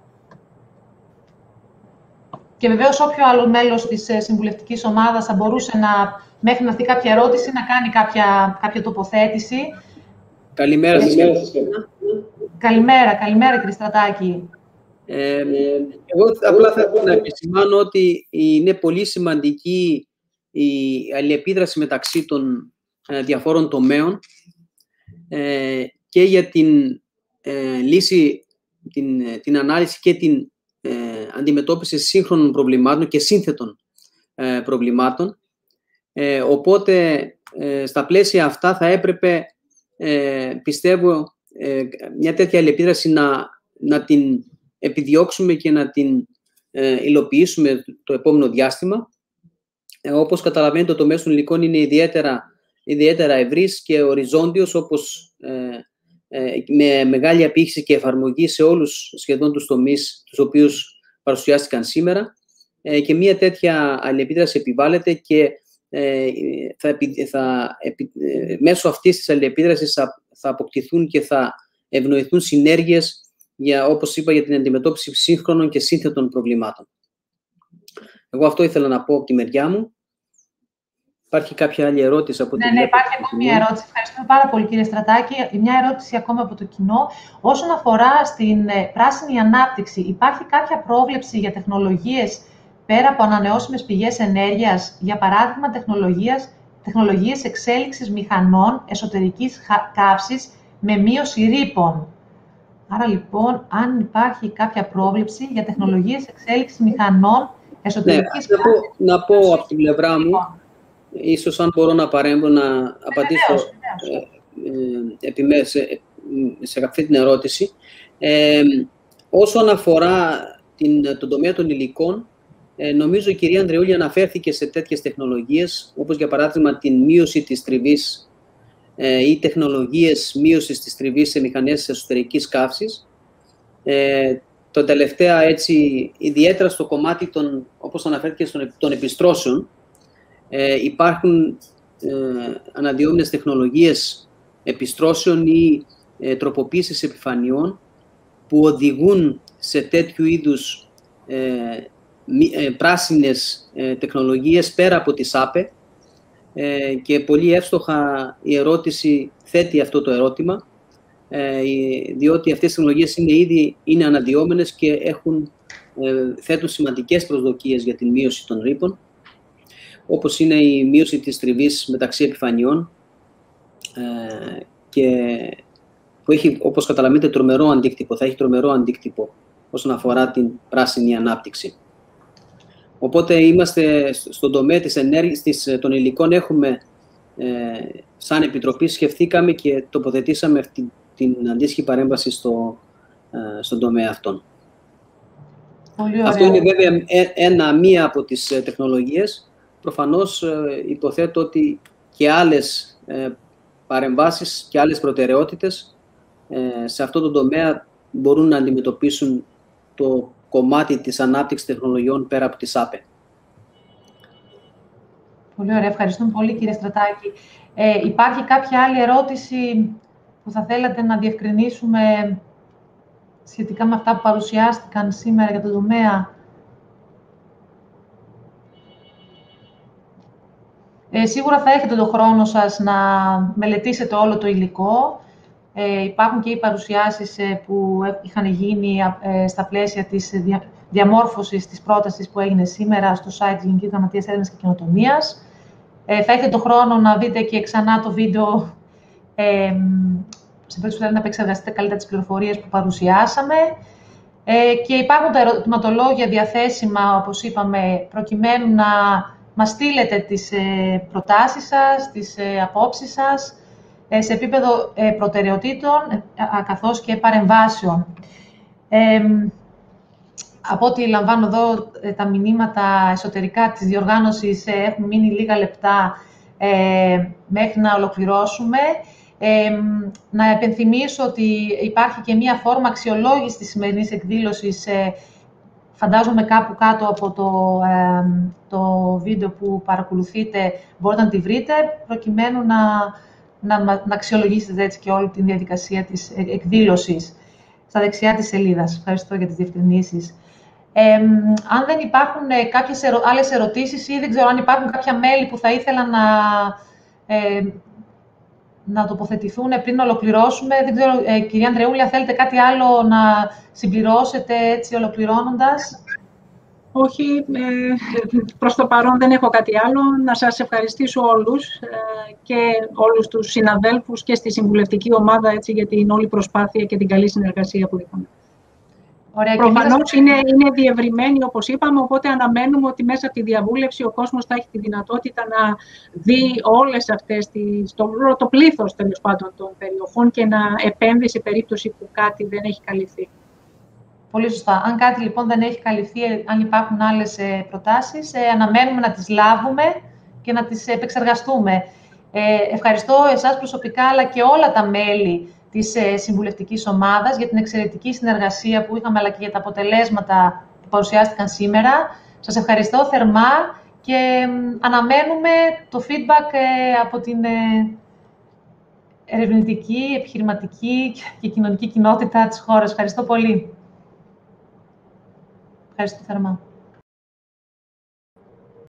Και βεβαίως όποιο άλλο μέλος της συμβουλευτικής ομάδας θα μπορούσε να, μέχρι να έρθει κάποια ερώτηση, να κάνει κάποια, κάποια τοποθέτηση. Καλημέρα σας. Καλημέρα, καλημέρα κύριε Στρατάκη. Ε, εγώ απλά θα ήθελα να επισημάνω ότι είναι πολύ σημαντική η αλληλεπίδραση μεταξύ των ε, διαφόρων τομέων ε, και για την ε, λύση, την, την ανάλυση και την Ε, αντιμετώπιση σύγχρονων προβλημάτων και σύνθετων ε, προβλημάτων. Ε, οπότε, ε, στα πλαίσια αυτά θα έπρεπε, ε, πιστεύω, ε, μια τέτοια αλληλεπίδραση να, να την επιδιώξουμε και να την ε, υλοποιήσουμε το επόμενο διάστημα. Ε, όπως καταλαβαίνετε, το τομέα των υλικών είναι ιδιαίτερα, ιδιαίτερα ευρύς και οριζόντιος, όπως ε, με μεγάλη απήχηση και εφαρμογή σε όλους σχεδόν τους τομείς τους οποίους παρουσιάστηκαν σήμερα και μια τέτοια αλληλεπίδραση επιβάλλεται και θα, θα, μέσω αυτής της αλληλεπίδρασης θα, θα αποκτηθούν και θα ευνοηθούν συνέργειες για, όπως είπα, για την αντιμετώπιση σύγχρονων και σύνθετων προβλημάτων. Εγώ αυτό ήθελα να πω από τη μεριά μου. Υπάρχει κάποια άλλη ερώτηση από την... Ναι, ναι, υπάρχει ακόμη μια ερώτηση. Ευχαριστούμε πάρα πολύ, κύριε Στρατάκη. Μια ερώτηση ακόμα από το κοινό. Όσον αφορά στην πράσινη ανάπτυξη, υπάρχει κάποια πρόβλεψη για τεχνολογίες πέρα από ανανεώσιμες πηγές ενέργειας, για παράδειγμα τεχνολογίας, τεχνολογίες εξέλιξης μηχανών εσωτερικής καύσης με μείωση ρήπων. Άρα, λοιπόν, αν υπάρχει κάποια πρόβλεψη για τεχνολογίες εξέλιξης μηχανών εσωτερικής ναι, καύσης... Να πω, να πω από την πλευρά μου, ίσως αν μπορώ να παρέμβω, να απαντήσω ε, ε, επιμέ, σε, σε αυτή την ερώτηση. Ε, όσον αφορά την, τον τομέα των υλικών, ε, νομίζω η κυρία Ανδρεούλη αναφέρθηκε σε τέτοιες τεχνολογίες, όπως για παράδειγμα την μείωση της τριβής ε, ή τεχνολογίες μείωσης της τριβής σε μηχανές εσωτερικής καύσης. Ε, το τελευταία, έτσι, ιδιαίτερα στο κομμάτι των, όπως αναφέρθηκε, στον, των επιστρώσεων, ε, υπάρχουν ε, αναδυόμενες τεχνολογίες επιστρώσεων ή ε, τροποποίησης επιφανειών που οδηγούν σε τέτοιου είδους ε, ε, πράσινες ε, τεχνολογίες πέρα από τις ΑΠΕ ε, και πολύ εύστοχα η ερώτηση θέτει αυτό το ερώτημα, ε, διότι αυτές οι τεχνολογίες είναι ήδη είναι αναδυόμενες και έχουν, ε, θέτουν σημαντικές προσδοκίες για την μείωση των ρήπων, όπως είναι η μείωση της τριβής μεταξύ επιφανειών ε, και που έχει, όπως καταλαβαίνετε, τρομερό αντίκτυπο, θα έχει τρομερό αντίκτυπο όσον αφορά την πράσινη ανάπτυξη. Οπότε είμαστε στον τομέα της ενέργειας, της, των υλικών, έχουμε ε, σαν Επιτροπή σκεφτήκαμε και τοποθετήσαμε αυτή την αντίστοιχη παρέμβαση στο, ε, στον τομέα αυτόν. Αυτό είναι βέβαια ένα, μία από τις τεχνολογίες. Προφανώς ε, υποθέτω ότι και άλλες ε, παρεμβάσεις και άλλες προτεραιότητες ε, σε αυτό το τομέα μπορούν να αντιμετωπίσουν το κομμάτι της ανάπτυξης τεχνολογιών πέρα από τις ΑΠΕ. Πολύ ωραία. Ευχαριστούμε πολύ, κύριε Στρατάκη. Ε, υπάρχει κάποια άλλη ερώτηση που θα θέλατε να διευκρινίσουμε σχετικά με αυτά που παρουσιάστηκαν σήμερα για το τομέα? Ε, σίγουρα θα έχετε το χρόνο σας να μελετήσετε όλο το υλικό. Ε, υπάρχουν και οι παρουσιάσεις ε, που είχαν γίνει ε, στα πλαίσια της δια, διαμόρφωσης της πρότασης που έγινε σήμερα στο site της Ελληνικής Γραμματείας Έρευνας και Καινοτομίας. Ε, θα έχετε το χρόνο να δείτε και ξανά το βίντεο, ε, σε περίπτωση που θέλετε να επεξεργαστείτε καλύτερα τις πληροφορίες που παρουσιάσαμε. Ε, και υπάρχουν τα ερωτηματολόγια διαθέσιμα, όπως είπαμε, προκειμένου να μας στείλετε τις ε, προτάσεις σας, τις ε, απόψεις σας, ε, σε επίπεδο ε, προτεραιοτήτων, ε, καθώς και παρεμβάσεων. Ε, από ό,τι λαμβάνω εδώ ε, τα μηνύματα εσωτερικά της διοργάνωσης, ε, έχουν μείνει λίγα λεπτά ε, μέχρι να ολοκληρώσουμε. Ε, να επενθυμίσω ότι υπάρχει και μία φόρμα αξιολόγησης της σημερινής εκδήλωσης, ε, φαντάζομαι κάπου κάτω από το, ε, το βίντεο που παρακολουθείτε, μπορείτε να τη βρείτε, προκειμένου να, να, να αξιολογήσετε έτσι και όλη τη διαδικασία της εκδήλωσης στα δεξιά της σελίδας. Ευχαριστώ για τις διευκρινήσεις. Ε, αν δεν υπάρχουν ε, κάποιες ερω... άλλες ερωτήσεις ή δεν ξέρω αν υπάρχουν κάποια μέλη που θα ήθελαν να, ε, να τοποθετηθούν πριν ολοκληρώσουμε. Δεν ξέρω, ε, κυρία Ανδρεούλη, αν θέλετε κάτι άλλο να συμπληρώσετε έτσι ολοκληρώνοντας? Όχι, ε, προς το παρόν δεν έχω κάτι άλλο. Να σας ευχαριστήσω όλους ε, και όλους τους συναδέλφους και στη συμβουλευτική ομάδα έτσι, για την όλη προσπάθεια και την καλή συνεργασία που είχαμε. Ωραία, προφανώς είναι, είναι διευρυμένη, όπως είπαμε, οπότε αναμένουμε ότι μέσα από τη διαβούλευση ο κόσμος θα έχει τη δυνατότητα να δει όλες αυτές τις, το, το πλήθος τέλος πάντων των περιοχών και να επέμβει σε περίπτωση που κάτι δεν έχει καλυφθεί. Πολύ σωστά. Αν κάτι λοιπόν δεν έχει καλυφθεί, αν υπάρχουν άλλες ε, προτάσεις, ε, αναμένουμε να τις λάβουμε και να τις επεξεργαστούμε. Ε, ευχαριστώ εσάς προσωπικά, αλλά και όλα τα μέλη της ε, συμβουλευτικής ομάδας για την εξαιρετική συνεργασία που είχαμε, αλλά και για τα αποτελέσματα που παρουσιάστηκαν σήμερα. Σας ευχαριστώ θερμά και ε, αναμένουμε το feedback ε, από την ε, ερευνητική, επιχειρηματική και κοινωνική κοινότητα της χώρας. Ευχαριστώ πολύ. Ευχαριστώ θερμά.